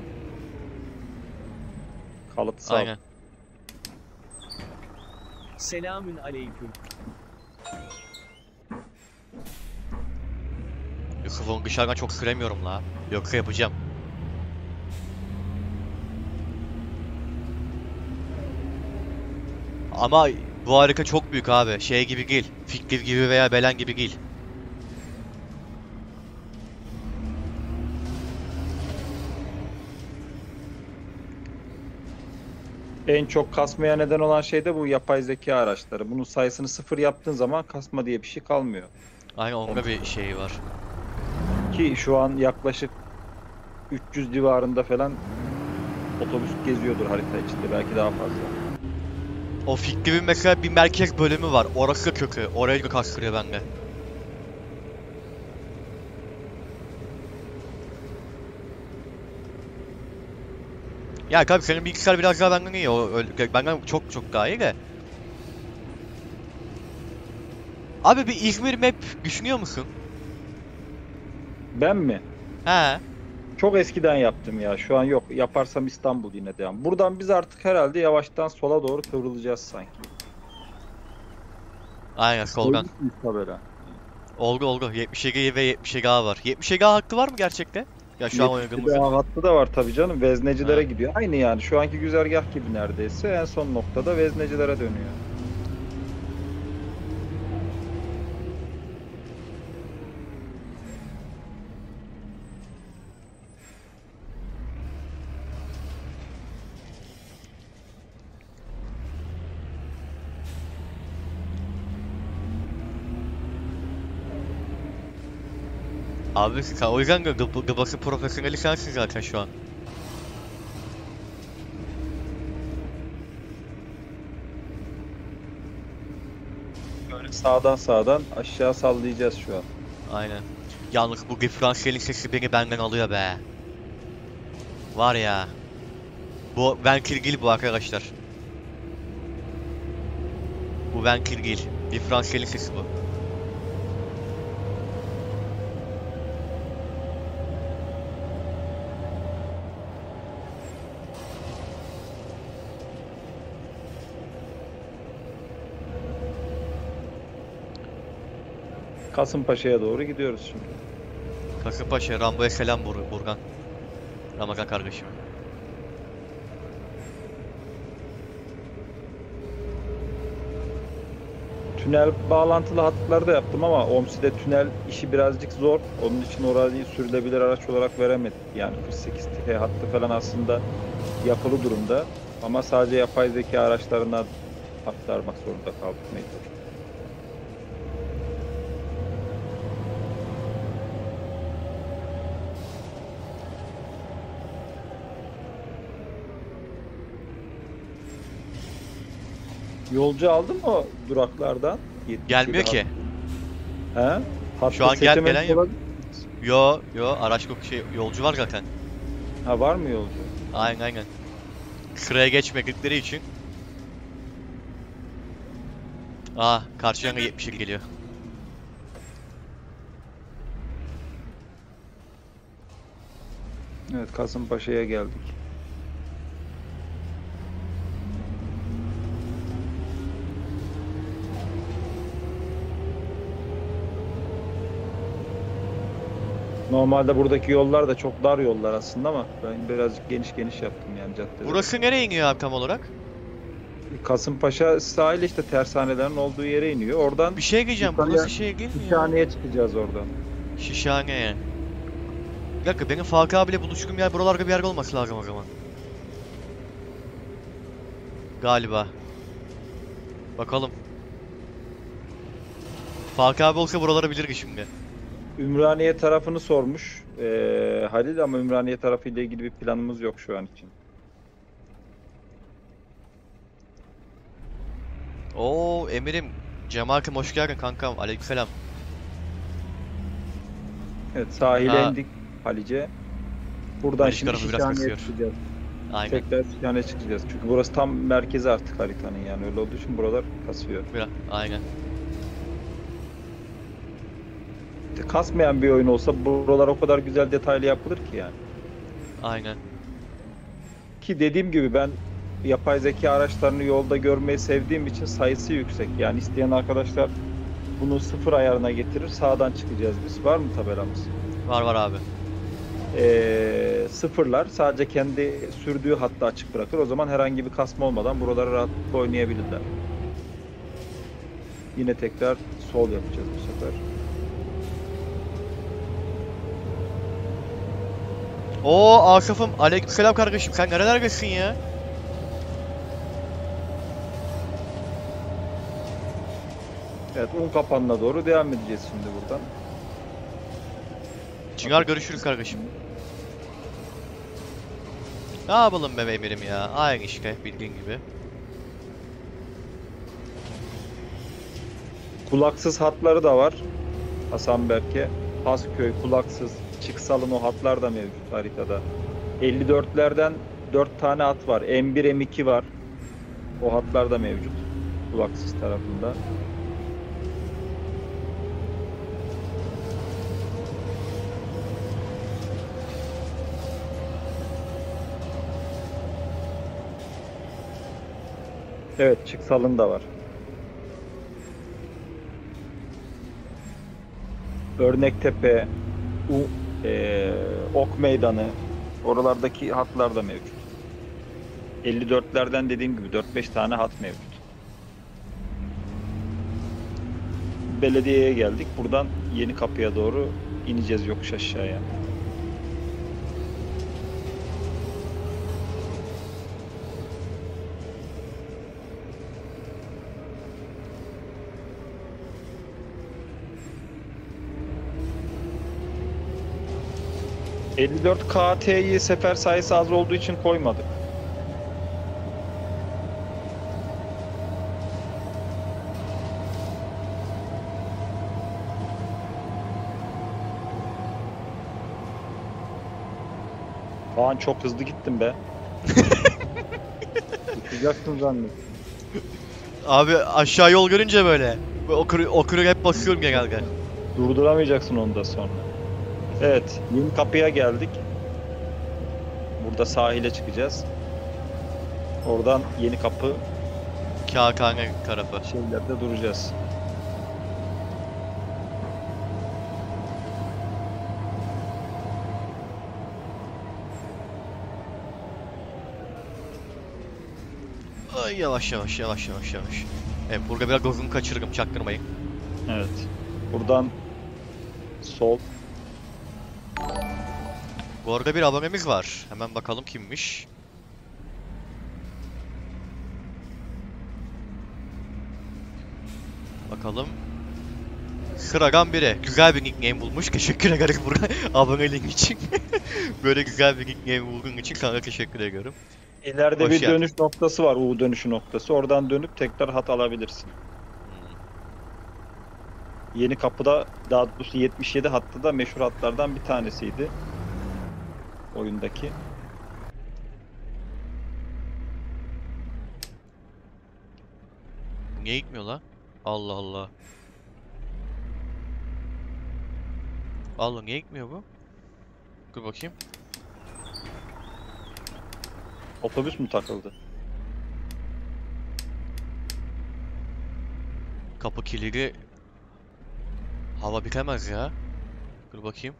B: Kalıtsal.
A: Aynen.
D: Selamün aleyküm.
A: Yusuf onu dışarıdan çok süremiyorum la. Yoksa yapacağım. Ama bu harika çok büyük abi. Şey gibi değil. Fikir gibi veya Belen gibi değil.
B: En çok kasmaya neden olan şey de bu yapay zeka araçları. Bunun sayısını sıfır yaptığın zaman kasma diye bir şey kalmıyor.
A: Aynen onda bir şey var.
B: Ki şu an yaklaşık üç yüz civarında falan otobüs geziyordur harita içinde. Belki daha fazla.
A: O fikrin mesela bir merkez bölümü var. Orası kötü. Orayı da kastırıyor bende. Ya tabii senin bilgisayar biraz daha benden iyi. O öyle- benden çok çok daha iyi de. Abi bir İzmir map düşünüyor musun?
B: Ben mi?
A: He.
B: Çok eskiden yaptım ya. Şu an yok. Yaparsam İstanbul yine devam. Buradan biz artık herhalde yavaştan sola doğru kıvrılacağız sanki.
A: Aynen soldan.
B: Koyduk mu tabela?
A: Olgu olgu. yetmiş Ege ve yetmiş Ege A var. yetmiş Ege A hakkı var mı gerçekte? Ya şu an oynadığımızın.
B: Daha hattı da var tabii canım. Veznecilere
A: Ha.
B: gidiyor. Aynı yani. Şu anki güzergah gibi neredeyse. En son noktada veznecilere dönüyor.
A: Abi sen o yüzden de gıb gıbası profesyoneli sensin zaten şu an.
B: Böyle sağdan sağdan aşağı sallayacağız şu an.
A: Aynen. Yalnız bu diferansiyelin sesi beni benden alıyor be. Var ya. Bu Van Kirgil bu arkadaşlar. Bu Van Kirgil. Diferansiyelin sesi bu.
B: Kasımpaşa'ya doğru gidiyoruz şimdi.
A: Kasımpaşa, Rambo'ya selam Bur Burgan. Ramazan kardeşim.
B: Tünel bağlantılı hatları da yaptım ama O M S I'de tünel işi birazcık zor. Onun için orayı sürülebilir araç olarak veremedik. Yani kırk sekiz T hattı falan aslında yapılı durumda. Ama sadece yapay zeka araçlarına aktarmak zorunda kaldık mecbur. Yolcu aldın mı o duraklardan? yetmiş yedi
A: Gelmiyor ki.
B: He? Hatta
A: Şu an gel-
B: seçemek
A: gelen yok.
B: olabilir.
A: Yo yo araç yok şey yolcu var zaten.
B: Ha var mı yolcu?
A: Aynen aynen. Sıraya geçmedikleri için. Aa karşı yanga yetmiş geliyor.
B: Evet Kasımpaşa'ya geldik. Normalde buradaki yollar da çok dar yollar aslında ama ben birazcık geniş geniş yaptım yani caddeleri.
A: Burası nereye iniyor abi tam olarak?
B: Kasımpaşa sahili işte tersanelerin olduğu yere iniyor. Oradan
A: Bir şey diyeceğim.
B: Yukarıya-
A: Burası şey değil mi ya?
B: Şişhane'ye çıkacağız oradan.
A: Şişhane. Bir dakika benim Falcao abiyle buluştuğum yer buralarda bir yer olması lazım o zaman. Galiba. Bakalım. Falcao abi olsa buraları bilirdi şimdi.
B: Ümraniye tarafını sormuş ee, Halil, ama Ümraniye tarafıyla ilgili bir planımız yok şu an için.
A: Oo Emir'im. Cemal'cim hoş geldin kankam. Aleykümselam.
B: Evet, sahile
A: Ha.
B: indik Halice. Buradan
A: Haliç
B: şimdi
A: tarafı biraz
B: Şişhane'ye
A: kasıyor.
B: çıkacağız.
A: Aynen.
B: Tekrar Şişhane'ye çıkacağız. Çünkü burası tam merkezi artık haritanın, yani öyle olduğu için buralar kasıyor.
A: Biraz. Aynen.
B: Kasmayan bir oyun olsa buralar o kadar güzel detaylı yapılır ki yani.
A: Aynen.
B: Ki dediğim gibi ben yapay zeka araçlarını yolda görmeyi sevdiğim için sayısı yüksek. Yani isteyen arkadaşlar bunu sıfır ayarına getirir. Sağdan çıkacağız biz. Var mı tabelamız?
A: Var var abi.
B: Ee, sıfırlar. Sadece kendi sürdüğü hattı açık bırakır. O zaman herhangi bir kasma olmadan buraları rahatlıkla oynayabilirler. Yine tekrar sol yapacağız bu sefer.
A: Oo Asaf'ım. Aleykümselam kardeşim. Sen nerelerdesin ya?
B: Evet, un kapanına doğru devam edeceğiz şimdi buradan.
A: Çınar görüşürüz kardeşim. Ne yapalım be Emir'im ya? Aynı işte bildiğin gibi.
B: Kulaksız hatları da var. Hasanberk'e. Hasköy, Kulaksız, Çıksal'ın o hatlar da mevcut haritada. elli dörtlerden dört tane hat var. M bir, M iki var. O hatlar da mevcut. Kulaksız tarafında. Evet, Çıksal'ın da var. Örnektepe, U, eee, Ok Meydanı, oralardaki hatlar da mevcut. elli dörtlerden dediğim gibi dört beş tane hat mevcut. Belediyeye geldik. Buradan Yeni Kapı'ya doğru ineceğiz yokuş aşağıya. elli dört K T'yi sefer sayısı az olduğu için koymadık. Kaan çok hızlı gittim be. Uçacaksın zannettim.
A: Abi aşağı yol görünce böyle. Okuru, okuru hep basıyorum genelde.
B: Durduramayacaksın onu da sonra. Evet, Yeni Kapı'ya geldik. Burada sahile çıkacağız. Oradan Yeni Kapı
A: Kağıthane tarafı.
B: şeylerde duracağız.
A: Ay yavaş yavaş yavaş yavaş yavaş. Evet burada biraz gözümü kaçırırım çaktırmayın.
B: Evet. Buradan sol.
A: Bu arada bir abonemiz var. Hemen bakalım kimmiş. Bakalım. Sıragan biri. Güzel bir nickname bulmuş. Teşekkür ederim burada aboneliğin için. Böyle güzel bir nickname bulduğun için sana teşekkür ediyorum.
B: İleride
A: Hoş
B: bir
A: geldin.
B: dönüş noktası var. U dönüşü noktası. Oradan dönüp tekrar hat alabilirsin. Yeni Kapı'da, daha doğrusu yetmiş yedi hattı da meşhur hatlardan bir tanesiydi. Oyundaki.
A: Niye gitmiyor lan? Allah Allah. Allah niye gitmiyor bu? Dur bakayım.
B: Otobüs mü takıldı?
A: Kapı kilidi. Hava bitemez ya. Dur bakayım.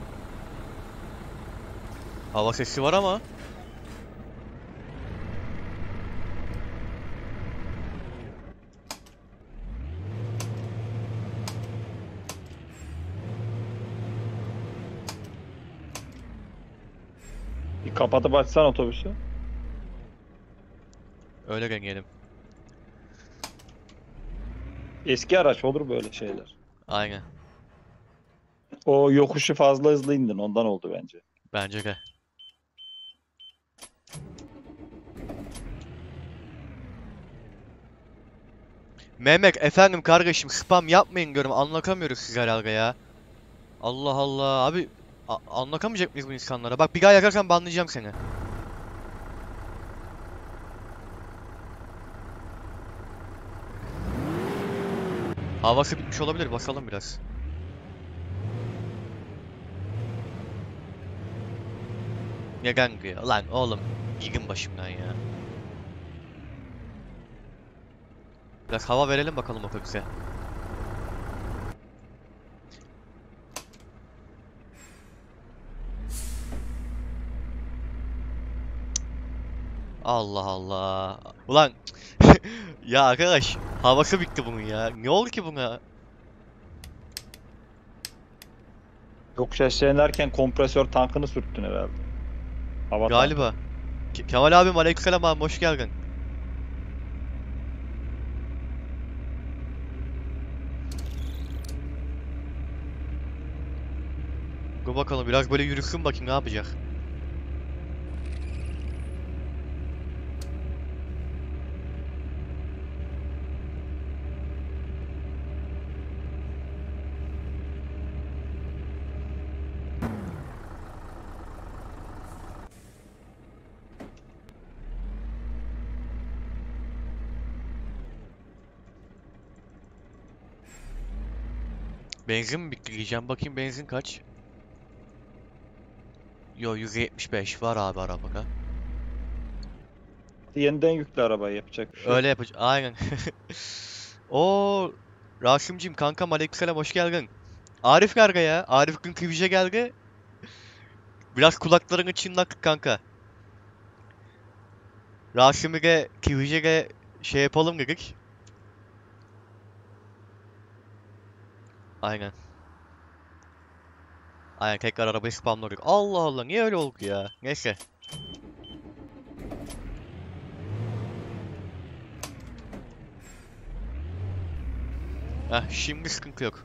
A: Hava sesi var ama.
B: Bir kapatıp açsan otobüsü.
A: Öyle deneyelim.
B: Eski araç olur böyle şeyler.
A: Aynen.
B: O yokuşu fazla hızlı indin ondan oldu bence.
A: Bence de. Mehmet efendim kardeşim spam yapmayın diyorum. Anlatamıyoruz siz herhalde ya. Allah Allah abi. A- anlatamayacak mıyız bu insanlara? Bak bir daha yakarsan banlayacağım seni. Havası bitmiş olabilir. Basalım biraz. Neden diyor? Lan oğlum. Gidin başımdan ya. Biraz hava verelim bakalım otobüse. Allah Allah. Ulan ya arkadaş havası bitti bunun ya. Ne oldu ki buna?
B: Yokuş aşağı inerken kompresör tankını sürttün herhalde. Hava tankı.
A: Galiba. Ke- Kemal abim aleykümselam abi hoş geldin. Dur bakalım biraz böyle yürüsün bakayım ne yapacak. Benzin mi bitti diyeceğim. Bakayım benzin kaç? Yo yüz yetmiş beş var abi arabada.
B: Yeniden yükle arabayı yapacak bir şey yok.
A: Öyle yapacağım. Aynen. Oo, Rasim'cim kankam aleykümselam hoş geldin. Arif nerede ya? Arif gün Twitch'e geldi. Biraz kulaklarını çınlat kanka. Rasim'i de Twitch'e de şey yapalım dedik. Aynen. Aynen tekrar arabayı spamladık. Allah Allah niye öyle oldu ya? Neyse. Heh şimdi sıkıntı yok.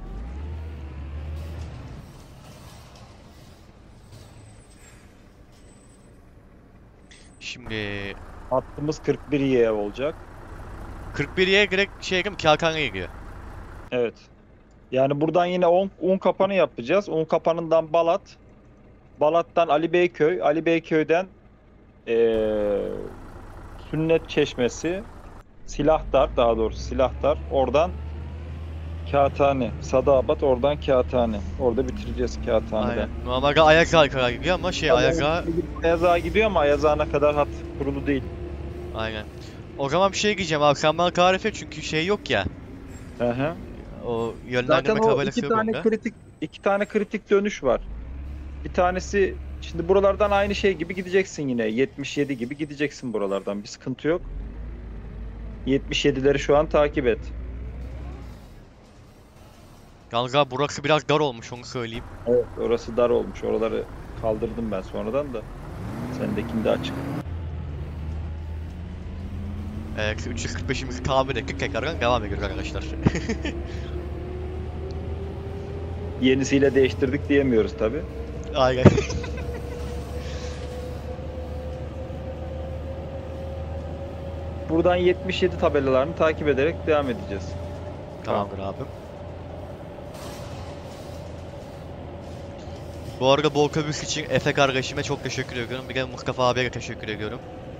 A: Şimdi
B: Hattımız kırk bir Y olacak.
A: kırk bir Y'ye direkt şey mi? Kağıthane'ye gidiyor.
B: Evet. Yani buradan yine un, un kapanı yapacağız. Un kapanından Balat. Balat'tan Ali Beyköy. Ali Beyköy'den eee Sünnet Çeşmesi. Silahtar daha doğrusu Silahtar. Oradan Kağıthane. Sadabat oradan Kağıthane. Orada bitireceğiz Kağıthane'den.
A: Aynen. Normalde Ayazağ'a kadar gidiyor ama şey Ayazağ'a...
B: Ayazağ'a gidiyor ama Ayazağ'a kadar hat kurulu değil.
A: Aynen. O zaman bir şey diyeceğim abi sen bana tarif et çünkü şey yok ya.
B: Hı hı.
A: O
B: Zaten
A: yönlendirme
B: o
A: tabelası
B: iki
A: yok
B: tane
A: onda.
B: kritik iki tane kritik dönüş var. Bir tanesi şimdi buralardan aynı şey gibi gideceksin yine. yetmiş yedi gibi gideceksin buralardan. Bir sıkıntı yok. yetmiş yedileri şu an takip et.
A: Yalnız abi burası biraz dar olmuş onu söyleyeyim.
B: Evet, orası dar olmuş. Oraları kaldırdım ben sonradan da. Sendekinde açık.
A: Evet üç yüz kırk beşimizi tamir ettik tekrardan devam ediyoruz arkadaşlar.
B: Yenisiyle değiştirdik diyemiyoruz tabi.
A: Aynen.
B: Buradan yetmiş yedi tabelalarını takip ederek devam edeceğiz.
A: Tamamdır abim. Bu arada bu otobüs için Efe kardeşime çok teşekkür ediyorum. Bir de Mustafa abiye de teşekkür ediyorum.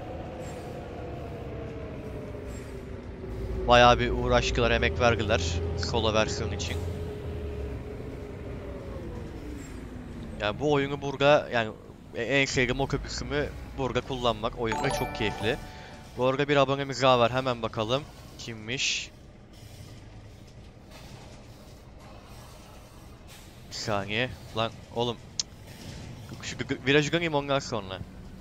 A: Bayağı bir uğraştılar, emek verdiler solo versiyon için. Yani bu oyunu burada yani en sevdiğim otobüsümü burada kullanmak oyunda çok keyifli. Bu arada bir abonemiz daha var hemen bakalım. Kimmiş? Bir saniye. Lan oğlum. Cık. Şu gı- virajı göreyim ondan sonra.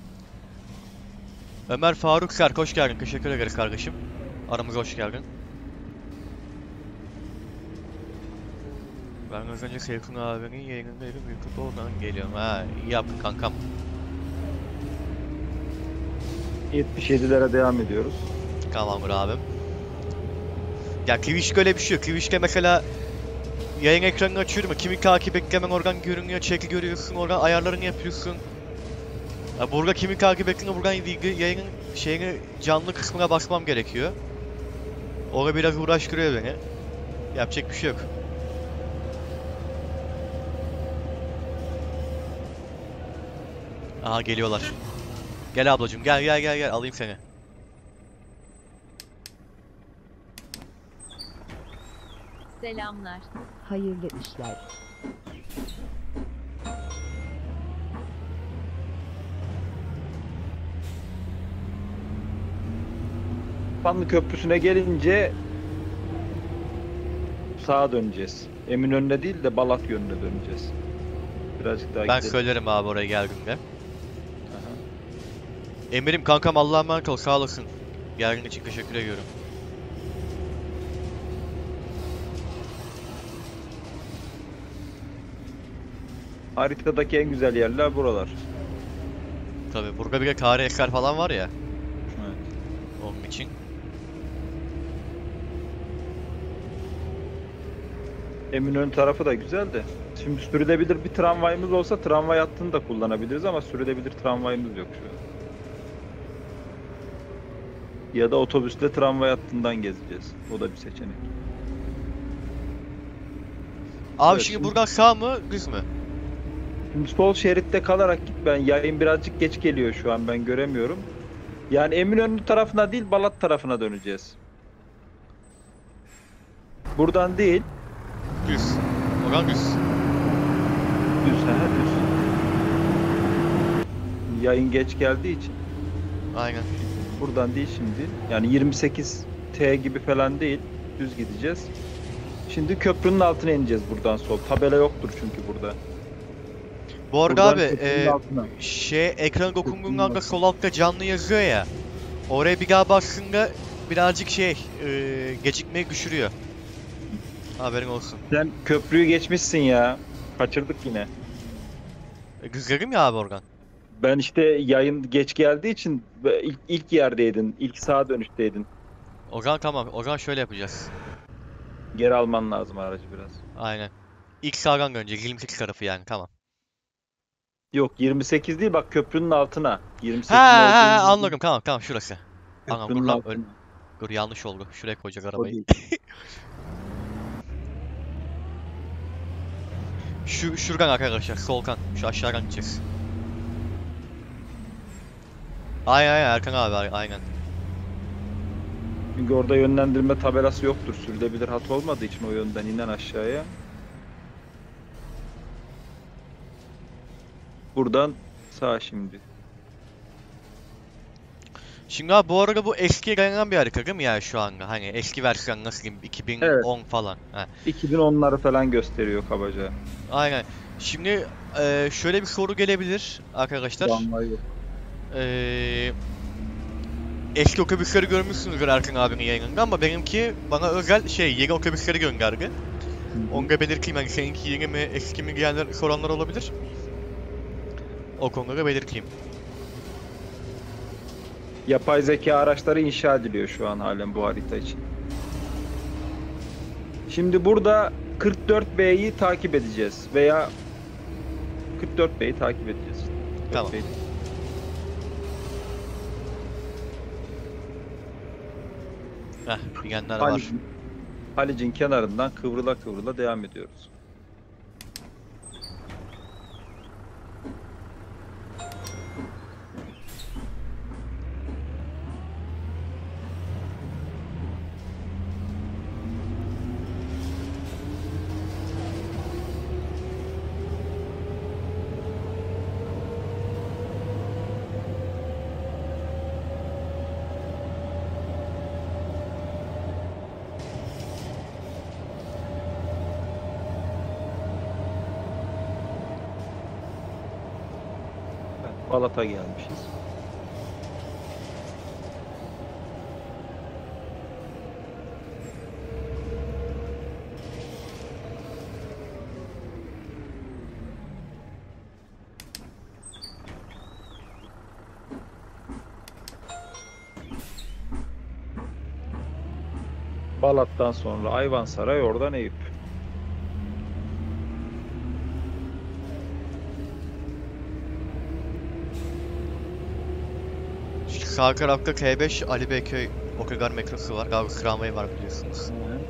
A: Ömer Faruk Serk hoş geldin. Teşekkür ederiz kardeşim. Aramıza hoş geldin. Ben az önce Seyfun abinin yayınındaydım. YouTube oradan geliyorum. Ha iyi yaptın kankam.
B: yetmiş yedilere devam ediyoruz.
A: Tamamdır abim. Ya Twitch'te öyle bir şey yok. Twitch'te mesela yayın ekranını açıyorum. Kimi takip etlemen oradan görünüyor. Chat'i görüyorsun. Oradan ayarlarını yapıyorsun. Ya burada kimi takip ettiğinde buradan video yayının şeyini canlı kısmına basmam gerekiyor. Orada biraz uğraştırıyor beni. Yapacak bir şey yok. Aha geliyorlar. Gel ablacığım gel gel gel gel alayım seni.
C: Selamlar.
E: Hayırlı işler.
B: Fanlı Köprüsü'ne gelince sağa döneceğiz. Eminönü'ne değil de Balat yönüne döneceğiz. Birazcık daha
A: Ben
B: gidelim.
A: söylerim abi oraya geldiğinde.
B: Aha.
A: Emirim kankam Allah'a emanet ol sağ olasın. Geldiğin için teşekkür ediyorum.
B: Haritadaki en güzel yerler buralar.
A: Tabi burada bir de tarihi eser falan var ya.
B: Evet.
A: Onun için.
B: Eminönü tarafı da güzel de. Şimdi sürülebilir bir tramvayımız olsa tramvay hattını da kullanabiliriz ama sürülebilir tramvayımız yok şu an. Ya da otobüsle tramvay hattından gezeceğiz. O da bir seçenek.
A: Abi
B: Evet,
A: şimdi
B: şimdi-
A: buradan sağ mı düz mü?
B: Şimdi sol şeritte kalarak git, ben yayın birazcık geç geliyor şu an, ben göremiyorum. Yani Eminönü tarafına değil Balat tarafına döneceğiz. Buradan değil.
A: Düz. Oradan düz.
B: Düz, he, düz. Yayın geç geldiği için.
A: Aynen.
B: Buradan değil şimdi. Yani yirmi sekiz T gibi falan değil. Düz gideceğiz. Şimdi köprünün altına ineceğiz buradan sol. Tabela yoktur çünkü burada.
A: Bu arada
B: Buradan
A: abi
B: köprünün
A: e,
B: altına.
A: şey ekran dokunduğunda
B: altına.
A: sol altta canlı yazıyor ya. Oraya bir daha bastığında birazcık şey e, gecikmeyi düşürüyor. Haberin olsun.
B: Sen köprüyü geçmişsin ya. Kaçırdık yine.
A: E, Güzelim ya abi oradan.
B: Ben işte yayın geç geldiği için ilk, ilk yerdeydin. İlk sağa dönüşteydin.
A: O zaman tamam. O zaman şöyle yapacağız.
B: Geri alman lazım aracı biraz.
A: Aynen. İlk sağdan döneceğiz. yirmi sekiz tarafı yani tamam.
B: Yok yirmi sekiz değil, bak köprünün altına. yirmi
A: Ha
B: sekizin
A: ha
B: olduğu
A: anladım tamam tamam şurası. Anam dur
B: köprünün
A: lan
B: altına.
A: öl- dur yanlış oldu. Şuraya koyacak
B: O
A: arabayı.
B: değil.
A: Şu şuradan arkadaşlar solkan. Şu aşağıdan gideceğiz. Aynen aynen Erkan abi aynen.
B: Çünkü orada yönlendirme tabelası yoktur. Sürülebilir hat olmadığı için o yönden inen aşağıya. Buradan sağ şimdi.
A: Şimdi abi bu arada bu eski gelen bir harita değil mi ya şu anda? Hani eski versiyon nasıl diyeyim iki bin on falan. Ha.
B: iki bin onları falan gösteriyor kabaca.
A: Aynen. Şimdi e, şöyle bir soru gelebilir arkadaşlar.
B: Tramvay yok.
A: E, eski otobüsleri görmüşsünüzdür Erkan abinin yayınında ama benimki bana özel şey yeni otobüsleri gönderdi. Onu da belirteyim hani seninki yeni mi eski mi diyenler soranlar olabilir. O konuda belirteyim.
B: Yapay zeka araçları inşa ediliyor şu an halen bu harita için. Şimdi burada kırk dört B'yi takip edeceğiz veya kırk dört B'yi takip edeceğiz.
A: Tamam.
B: kırk dört B'yi.
A: Heh, bilenler var.
B: Halic'in, Halic'in kenarından kıvrıla kıvrıla devam ediyoruz. Balat'a gelmişiz. Balat'tan sonra Ayvansaray, oradan Eyüp.
A: Sağ tarafta T beş Ali Beyköy Otogar metrosu var. Galiba tramvayı var biliyorsunuz.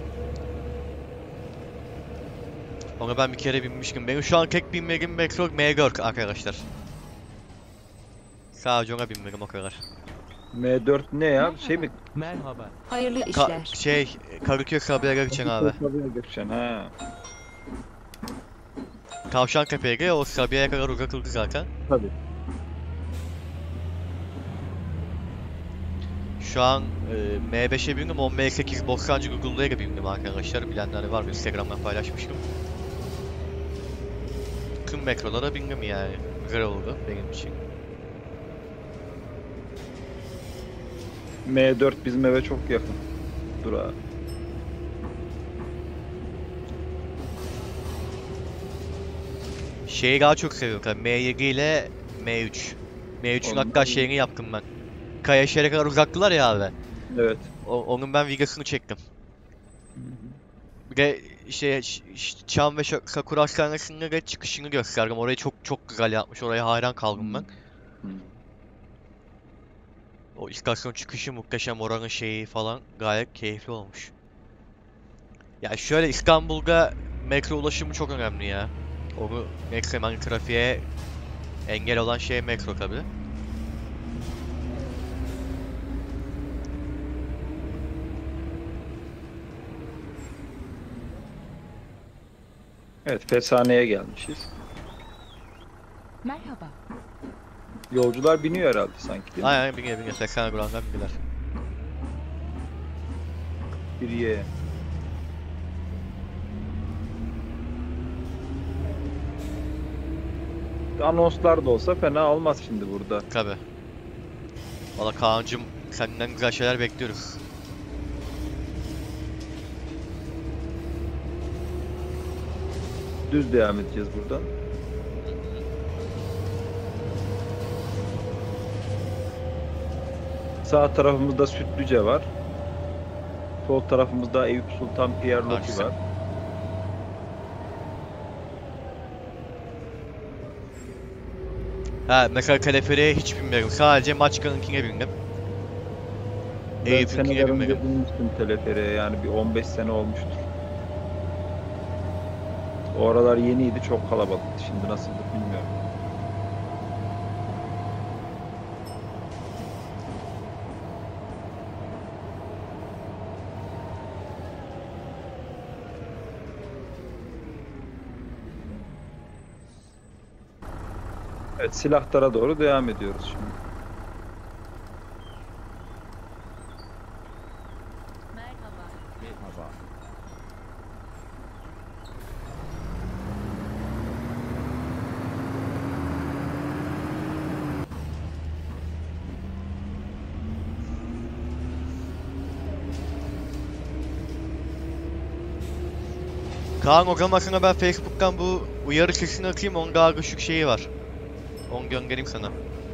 A: Ona ben bir kere binmiştim. Benim şu an tek binmediğim metro M dört arkadaşlar. Sadece ona binmedim o kadar.
B: M dört ne ya? Şey mi?
D: Merhaba.
E: Hayırlı
A: Ka
E: işler.
A: şey, Kadıköy Sabiha Gökçen abi.
B: Sabiha Gökçen, ha.
A: Tavşantepe'ye gel, o Sabiha'ya kadar uzatıldı zaten.
B: Tabii.
A: Şu an e, M beşe bindim, on M sekiz Bostancı Google'ya bindim arkadaşlar. Bilenler var mı? Instagram'dan paylaşmıştım. Tüm metrolara bindim yani. Güzel oldu benim için.
B: M dört bizim eve çok yakın. Durağı.
A: Şeyi daha çok seviyorum tabii. M yedi ile M üç. M üçün
B: Ondan-
A: hatta şeyini yaptım ben. Kayaşehir'e kadar uzattılar ya abi.
B: Evet.
A: O, onun ben videosunu çektim. Bir de şey Ş- Ş- Çam ve Şa- Sakura Hastanesi'nde de çıkışını gösterdim. Orayı çok çok güzel yapmış. Oraya hayran kaldım ben.
B: Hı.
A: O istasyon çıkışı muhteşem, oranın şeyi falan gayet keyifli olmuş. Ya şöyle, İstanbul'da metro ulaşımı çok önemli ya. Onu metro, hani trafiğe engel olan şey metro tabii.
B: Evet, Fesane'ye gelmişiz.
E: Merhaba.
B: Yolcular biniyor herhalde sanki, değil mi?
A: Aynen, biniyor biniyor. seksen gramdan bindiler.
B: Biriye. Anonslar da olsa fena olmaz şimdi burada.
A: Tabii. Valla Kaan'cım, senden güzel şeyler bekliyoruz.
B: Düz devam edeceğiz buradan. Sağ tarafımızda Sütlüce var. Sol tarafımızda Eyüp Sultan Pierre Loti
A: Karşısı.
B: var.
A: Ha, mesela teleferiğe hiç binmedim. Sadece Maçka'nınkine bindim.
B: Ben
A: Eyüp'ünkine
B: seneler önce
A: binmedim.
B: binmiştim teleferiğe, yani bir on beş sene olmuştur. O aralar yeniydi, çok kalabalıktı. Şimdi nasıldır bilmiyorum. Evet, Silahtar'a doğru devam ediyoruz şimdi.
C: Merhaba.
D: Merhaba.
A: Kaan, o zaman sana ben Facebook'tan bu uyarı sesini atayım. Onun daha düşük şeyi var. Onu göndereyim sana.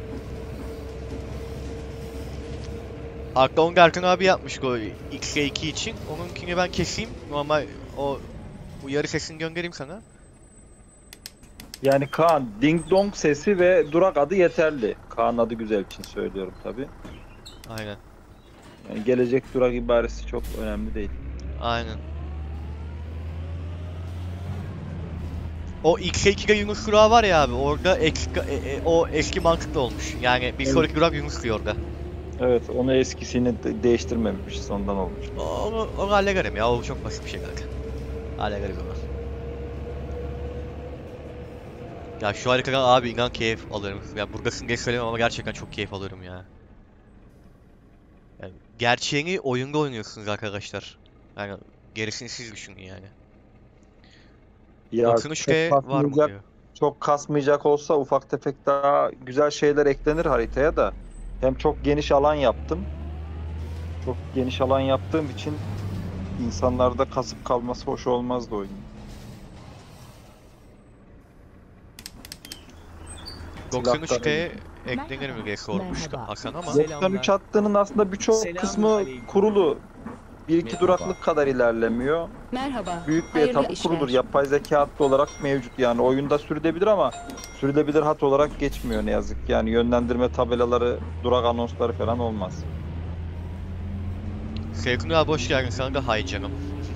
A: Hatta onu Erkan abi yapmış o X R iki için. Onunkini ben keseyim. Normal o uyarı sesini göndereyim sana.
B: Yani Kaan, ding dong sesi ve durak adı yeterli. Kaan adı güzel için söylüyorum tabi.
A: Aynen.
B: Yani gelecek durak ibaresi çok önemli değil.
A: Aynen. O X R iki'de Yunus durağı var ya abi, orada eski, e, e, o eski mantıklı olmuş. Yani bir
B: Evet.
A: sonraki durak Yunus diyor orada.
B: Evet, onu eskisini de- değiştirmemişiz, ondan olmuş.
A: O- Onu, onu hallederim ya, o çok basit bir şey zaten. Hallederiz onu. Ya şu harikadan abi inan keyif alırım. Ya burgasın diye söylemiyorum ama gerçekten çok keyif alıyorum ya. Yani gerçeğini oyunda oynuyorsunuz arkadaşlar. Yani gerisini siz düşünün yani.
B: Ya
A: doksan üç G
B: çok
A: var mı
B: kasmayacak,
A: diyor.
B: çok kasmayacak olsa ufak tefek daha güzel şeyler eklenir haritaya da. Hem çok geniş alan yaptım. Çok geniş alan yaptığım için insanlarda kasıp kalması hoş olmazdı oyunun.
A: doksan üç G
B: Silahları-
A: eklenir mi diye sormuştu
E: Merhaba.
A: Hasan ama
D: Selam.
B: doksan üç hattının aslında birçok
D: Selamun
B: kısmı
D: aleyküm.
B: kurulu. bir iki
E: Merhaba.
B: duraklık kadar ilerlemiyor.
G: Merhaba.
B: Büyük bir
G: Hayırlı
B: etapı
G: işler.
B: kurulur. Yapay zeka hattı olarak mevcut. Yani oyunda sürülebilir ama sürülebilir hat olarak geçmiyor ne yazık ki. Yani yönlendirme tabelaları, durak anonsları falan olmaz.
A: Seyfun abi hoş geldin, sana da hay canım.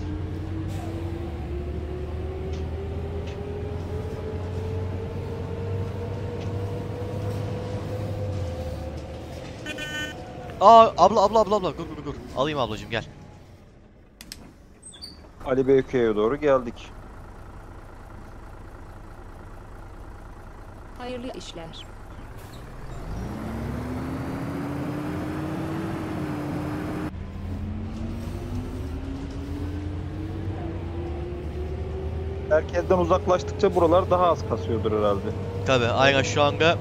A: Aa abla abla abla abla dur dur dur. Alayım ablacığım gel.
B: Ali Beyköy'e doğru geldik.
G: Hayırlı işler.
B: Merkezden uzaklaştıkça buralar daha az kasıyordur herhalde.
A: Tabi aynen şu anda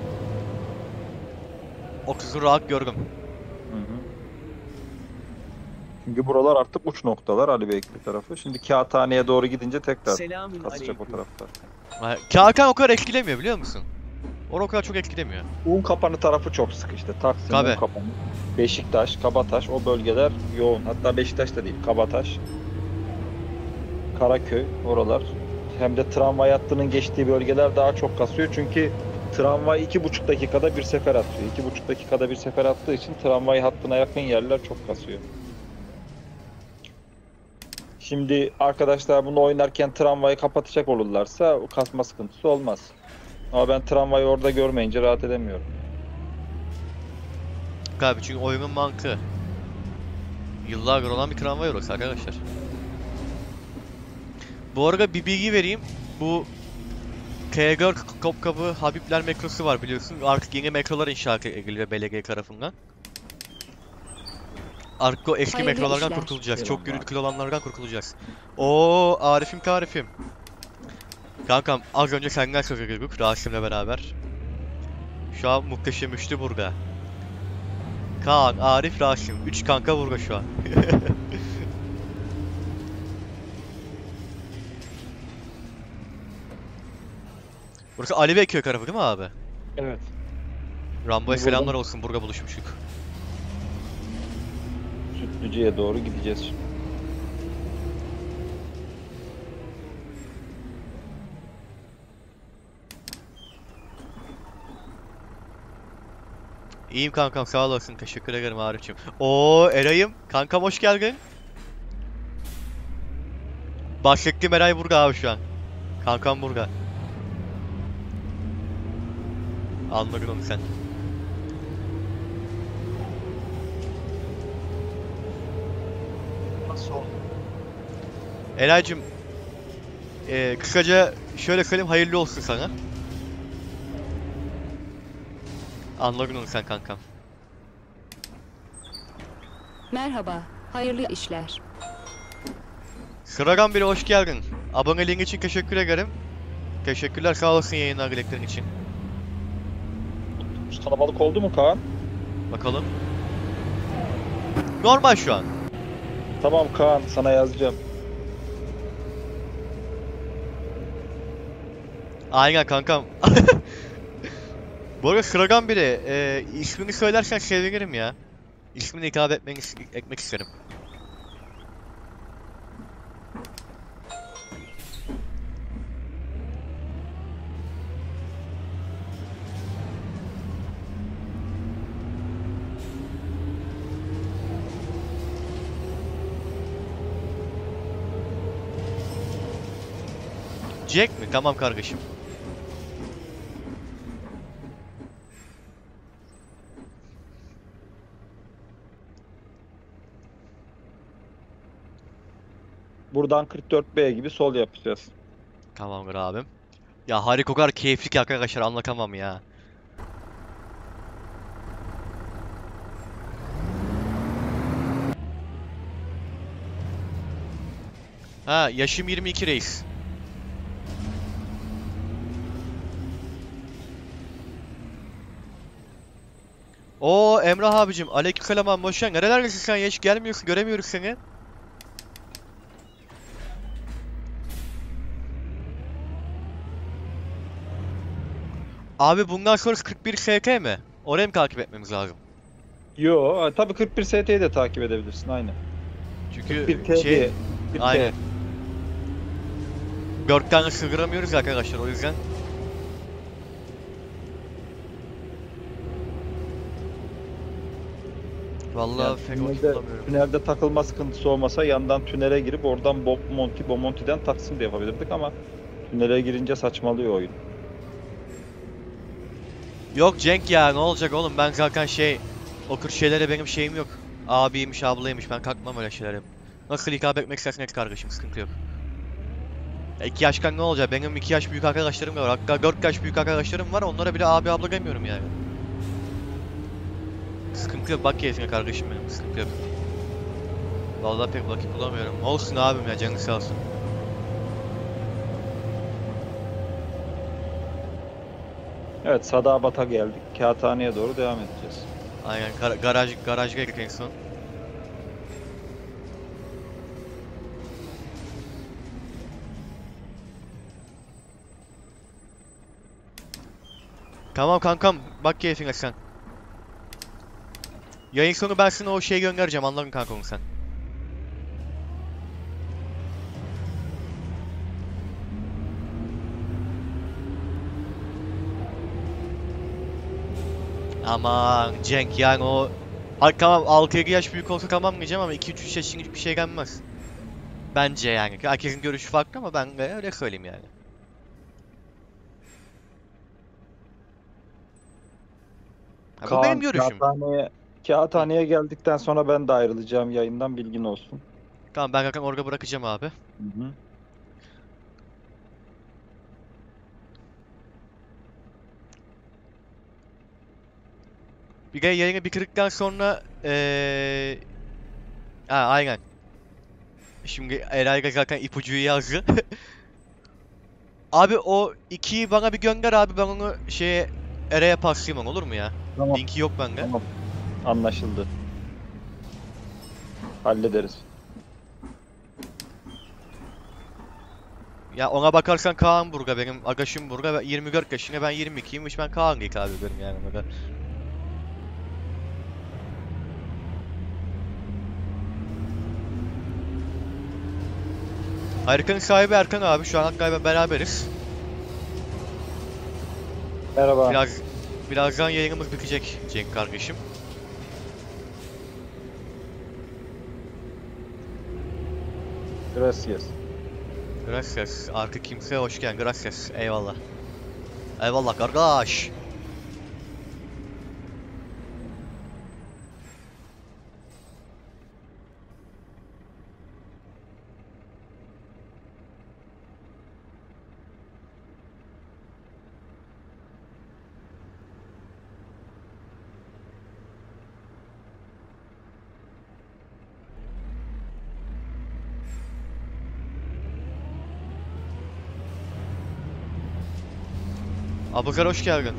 A: otuzu rahat gördüm.
B: Hı hı. Çünkü buralar artık uç noktalar Ali Beyköy tarafı. Şimdi Kağıthane'ye doğru gidince tekrar
D: Selamün
B: kasacak o
D: aleyküm.
B: taraftar.
A: Ha, Kağıthan o kadar etkilemiyor biliyor musun? Orada o kadar çok etkilemiyor.
B: Un kapanı tarafı çok sık işte. Taksim,
A: Tabii.
B: Un kapanı. Beşiktaş, Kabataş o bölgeler yoğun. Hatta Beşiktaş da değil, Kabataş. Karaköy oralar. Hem de tramvay hattının geçtiği bölgeler daha çok kasıyor. Çünkü tramvay iki buçuk dakikada bir sefer atıyor. iki buçuk dakikada bir sefer attığı için tramvay hattına yakın yerler çok kasıyor. Şimdi arkadaşlar bunu oynarken tramvayı kapatacak olurlarsa o kasma sıkıntısı olmaz. Ama ben tramvayı orada görmeyince rahat edemiyorum.
A: Abi çünkü oyunun mantığı. Yıllardır olan bir tramvay orası arkadaşlar. Bu arada bir bilgi vereyim. Bu K G R Topkapı Habibler metrosu var biliyorsun. Artık yeni metrolar inşa ediliyor belediye tarafından. Artık o eski
G: Hayırlı
A: metrolardan
G: işler.
A: kurtulacağız. Çok
B: Eyvallah.
A: gürültülü olanlardan kurtulacağız. Oo Arif'im tarifim. Kankam az önce senden söz ediyorduk Rasim'le beraber. Şu an muhteşem üçlü burada. Kaan, Arif, Rasim. Üç kanka burada şu an. Burası Ali Beyköy tarafı değil mi abi?
B: Evet.
A: Rambo'ya
B: Buradan-
A: selamlar olsun, burada buluşmuştuk.
B: Sütlücü'ye doğru gideceğiz şimdi.
A: İyiyim kankam, sağ olasın, teşekkür ederim Arif'cim. Oo Eray'ım, kankam hoş geldin. Bahsettiğim Eray burada abi şu an. Kankam burada. Anladın onu sen.
B: Nasıl oldu?
A: Eray'cım, eee kısaca şöyle söyleyeyim, hayırlı olsun sana. Anladın onu sen kankam.
G: Merhaba. Hayırlı işler.
A: Sıragan biri hoş geldin. Aboneliğin için teşekkür ederim. Teşekkürler, sağ olasın yayınlar dileklerin için.
B: Kalabalık oldu mu Kaan?
A: Bakalım. Normal şu an.
B: Tamam Kaan, sana yazacağım.
A: Aynen kankam. Bu arada sıragan biri. Ee, ismini söylersen sevinirim ya. İsmini hitap etmek, etmek isterim. Jack mi? Tamam kardeşim.
B: Buradan kırk dört B gibi sol yapacağız.
A: Tamamdır abim. Ya harika, o kadar keyifli ki arkadaşlar, anlatamam ya. Ha, yaşım yirmi iki reis. Oo Emrah abicim, aleykümselam abi, hoş geldin. Nerelerdesin sen ya, hiç gelmiyorsun, göremiyoruz seni. Abi bundan sonra kırk bir S T mi? Oraya mı takip etmemiz lazım?
B: Yo, tabii kırk bir S T'yi de takip edebilirsin aynı.
A: Çünkü
B: Bir T
A: şey
B: diye. Bir T.
A: aynen. Dört tane sığdıramıyoruz arkadaşlar o yüzden. Vallahi
B: Yani
A: pek vakit
B: tünelde,
A: bulamıyorum.
B: tünelde takılma sıkıntısı olmasa yandan tünele girip oradan Bob Monty, Bomonti'den Taksim de yapabilirdik ama tünele girince saçmalıyor oyun.
A: Yok Cenk ya ne olacak oğlum ben zaten şey o tür şeylere benim şeyim yok. Abiymiş ablaymış ben kalkmam öyle şeylere. Nasıl hitap etmek istersen et kardeşim sıkıntı yok. Ya iki yaşkan ne olacak benim iki yaş büyük arkadaşlarım var hatta dört yaş büyük arkadaşlarım var onlara bile abi abla demiyorum yani. Sıkıntı yok bak keyfine kardeşim benim sıkıntı yok. Vallahi pek vakit bulamıyorum. Olsun abim ya canın sağ olsun.
B: Evet, Sadabat'a geldik. Kağıthane'ye doğru devam edeceğiz.
A: Aynen gar garaj garaj gerek en son. Tamam kankam bak keyfine sen. Yayın sonu ben sana o şeyi göndereceğim anladın kanka onu sen. Aman Cenk yani o... Hadi tamam altı yedi yaş büyük olsa tamam diyeceğim ama iki üç yaşın bir şey gelmez. Bence yani. Herkesin görüşü farklı ama ben de öyle söyleyeyim yani. Ha, bu
B: Kaan,
A: benim görüşüm.
B: Kağıthane'ye, Kağıthane'ye geldikten sonra ben de ayrılacağım yayından, bilgin olsun.
A: Tamam ben zaten orada bırakacağım abi.
B: Hı hı.
A: Bir de yayını bitirdikten sonra eee ha aynen. Şimdi Eray da zaten ipucuyu yazdı. Abi o ikiyi bana bir gönder abi ben onu şeye Eray'a paslayayım olur mu ya?
B: Tamam.
A: Linki yok bende.
B: Tamam. Anlaşıldı. Hallederiz.
A: Ya ona bakarsan Kaan burada benim agaşım burada yirmi dört yaşında ben yirmi ikiymiş ben Kaan ilk abi benim yani burada. Haritanın sahibi Erkan abi şu an hatta beraberiz.
B: Merhaba.
A: Biraz birazdan yayınımız bitecek Cenk kardeşim.
B: Gracias.
A: Gracias. Artık kimseye hoş geldin. Gracias. Eyvallah. Eyvallah kardeş. Abukar hoş geldin.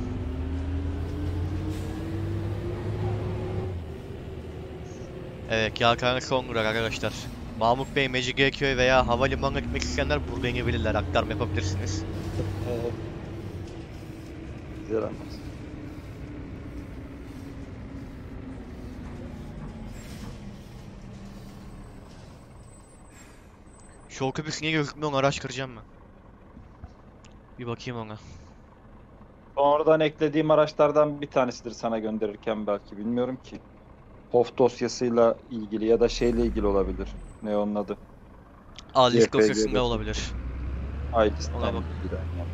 A: Evet, Yağkhan'a son durak arkadaşlar. Mahmut Bey, Mecidiyeköy veya havalimanına gitmek isteyenler burada inebilirler. Aktarma yapabilirsiniz.
B: Ee, Güzel anlarsın.
A: Şu otobüs niye gözükmüyor onu araştıracağım ben. Bir bakayım ona.
B: Sonradan eklediğim araçlardan bir tanesidir sana gönderirken belki, bilmiyorum ki. P O F dosyasıyla ilgili ya da şeyle ilgili olabilir. Ne onun adı?
A: Aa list
B: Y P G
A: dosyasında
B: dosyası.
A: olabilir.
B: iList'ten
A: Ona bak.
B: ilgili. Yani.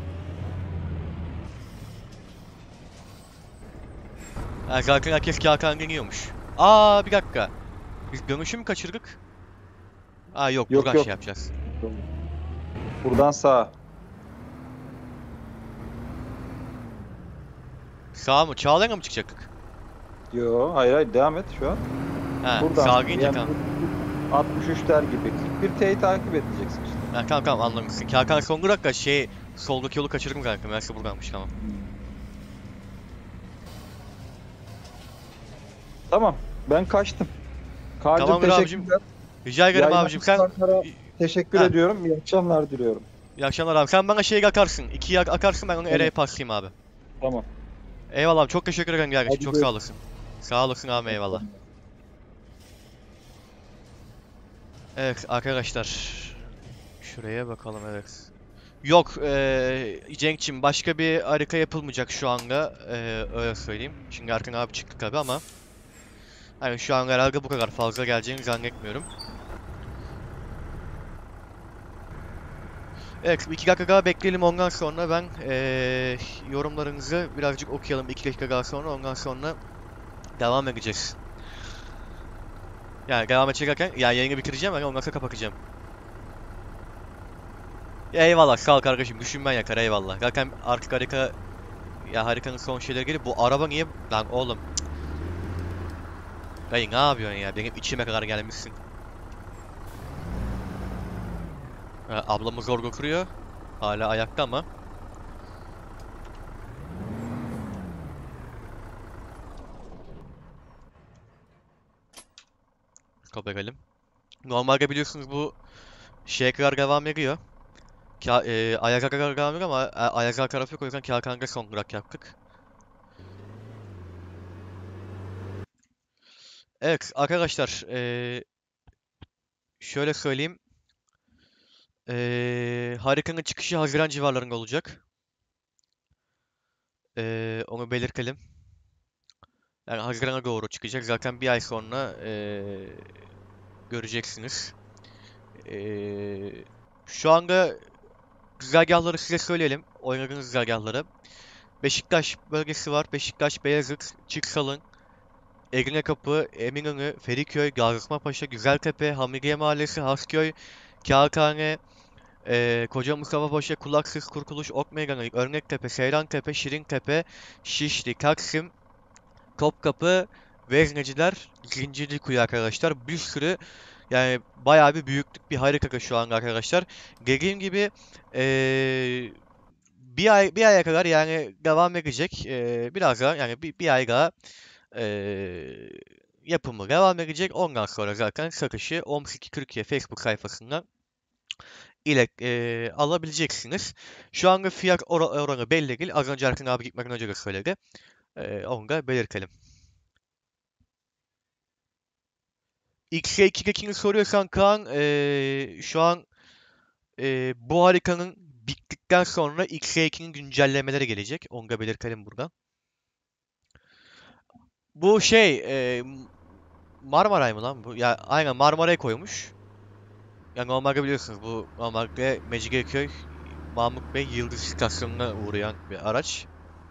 A: Ha, zaten herkes Kağkhan'a geliyormuş. Aa bir dakika. Biz dönüşü mü kaçırdık? Aa yok,
B: Yok,
A: buradan
B: yok.
A: şey yapacağız.
B: Buradan sağa.
A: Sağa mı? Çağlayan'a mı çıkacaktık?
B: Yo, hayır hayır, devam et şu an.
A: Ha,
B: Buradan.
A: sağa gidince
B: Yani
A: tamam.
B: altmış üçler gibi. Bir T'yi takip edeceksin işte.
A: Ha, tamam tamam anlamışsın. Kağkhan son durakta şey soldaki yolu kaçırdım kanka. Meğerse buradanmış tamam.
B: Tamam. Ben kaçtım. Kaan'cım
A: Tamamdır abicim.
B: teşekkürler.
A: Rica ederim
B: Yayına
A: abicim sen
B: katılanlara teşekkür
A: Ha.
B: ediyorum. İyi akşamlar diliyorum.
A: iyi akşamlar abi. Sen bana şeyi akarsın. İkiyi ak- akarsın ben onu
B: Tamam.
A: Eray'a paslayayım abi.
B: Tamam.
A: Eyvallah abi çok teşekkür ederim kardeşim.
B: Hadi
A: Çok
B: görüşürüz.
A: sağ olasın. Sağ olasın abi eyvallah. Evet arkadaşlar. Şuraya bakalım, evet. Yok eee Cenk'cim, başka bir harita yapılmayacak şu anda. Eee, öyle söyleyeyim. Şimdi Erkan abi çıktı tabi ama. Hani şu an herhalde bu kadar fazla geleceğini zannetmiyorum. Evet, iki dakika daha bekleyelim, ondan sonra ben eee, yorumlarınızı birazcık okuyalım iki dakika daha sonra, ondan sonra devam edeceğiz. Yani devam edeceklerken, yani yayını bitireceğim yani ondan sonra kapatacağım. Eyvallah, sağ ol kardeşim, düşünmen yakar, eyvallah. Zaten artık harika, ya harikanın son şeyleri geliyor. Bu araba niye lan oğlum? Dayı ne yapıyorsun ya? Benim içime kadar gelmişsin. Ha, ablamız zor götürüyor. Hala ayakta ama. Kapatalım. Normalde biliyorsunuz bu şeye kadar devam ediyor. Ka e, Ayaz'a kadar devam ediyor ama e, Ayaz'a tarafı yok, o yüzden Kağıthan'da son durak yaptık. Evet arkadaşlar, e, şöyle söyleyeyim. E, harikanın çıkışı Haziran civarlarında olacak. E, onu belirtelim. Yani Haziran'a doğru çıkacak. Zaten bir ay sonra e, göreceksiniz. E, şu anda güzergahları size söyleyelim. Oynadığınız güzergahları. Beşiktaş bölgesi var. Beşiktaş, Beyazıt, Çıksalın, Eginekapı, Eminönü, Feriköy, Gaziosmanpaşa, Güzeltepe, Hamidiye Mahallesi, Hasköy, Kağıthane, eee Koca Mustafa Paşa, Kulaksız, Kurtuluş, Ok Meydanı, Örnektepe, Seyrantepe, Şirintepe, Şişli, Taksim, Topkapı, Vezneciler, Zincirlikuyu arkadaşlar. Bir sürü, yani bayağı bir büyüklük bir harika şu an arkadaşlar. Dediğim gibi eee, bir ay bir aya kadar yani devam edecek. Eee biraz daha yani bir, bir ay daha eee, yapımı devam edecek. Ondan sonra zaten satışı Omski Türkiye Facebook sayfasından ile eee, alabileceksiniz. Şu anda fiyat or oranı belli değil. Az önce Erkan abi gitmeden önce de söyledi. Eee onu da belirtelim. X iki geçini soruyorsan Kaan, eee, şu an eee, bu harikanın bittikten sonra X ikinin güncellemeleri gelecek. Onu da belirtelim buradan. Bu şey eee, Marmaray mı lan bu? Ya aynen Marmaray'a koymuş. Ya normalde biliyorsunuz bu normalde Mecidiyeköy Mahmut Bey Yıldız istasyonuna uğrayan bir araç.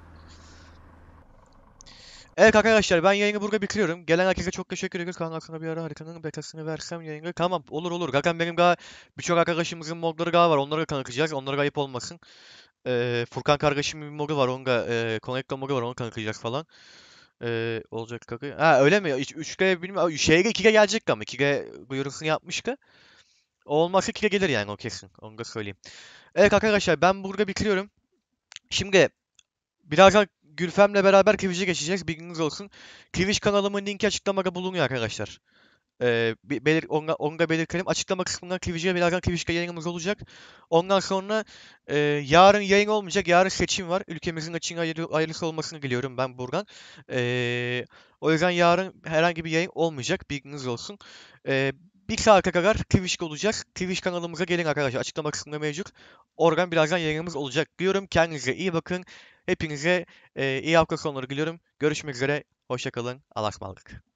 A: Evet arkadaşlar, ben yayını burada bitiriyorum. Gelen herkese çok teşekkür ederim. Kaan aslında bir ara haritanın betasını versem yayını. Tamam, olur olur. Zaten benim daha birçok arkadaşımızın modları daha var. Onları da tanıtacağız. Onlara ayıp olmasın. Ee, Furkan kardeşimin bir modu var. Onu da e, Connector modu var. Onu tanıtacağız falan. Ee, olacak kanka. Ha öyle mi? üç G bilmiyorum. Şeye iki G gelecek ama iki G duyurusunu yapmıştı. O olmazsa iki G gelir yani, o kesin. Onu da söyleyeyim. Evet arkadaşlar, ben burada bitiriyorum. Şimdi birazdan Gülfem'le beraber Twitch'e geçeceğiz. Bilginiz olsun. Twitch kanalımın linki açıklamada bulunuyor arkadaşlar. Ee, bir belir onu, onu da belirtelim. Açıklama kısmından Twitch'e birazdan Twitch'te yayınımız olacak. Ondan sonra e, yarın yayın olmayacak. Yarın seçim var. Ülkemizin açığın hayırlı, hayırlısı olmasını diliyorum ben buradan. Ee, o yüzden yarın herhangi bir yayın olmayacak. Bilginiz olsun. Ee, bir saate kadar Twitch'te olacağız. Twitch kanalımıza gelin arkadaşlar. Açıklama kısmında mevcut. Oradan birazdan yayınımız olacak diyorum. Kendinize iyi bakın. Hepinize e, iyi hafta sonları diliyorum. Görüşmek üzere. Hoşça kalın. Allah'a ısmarladık.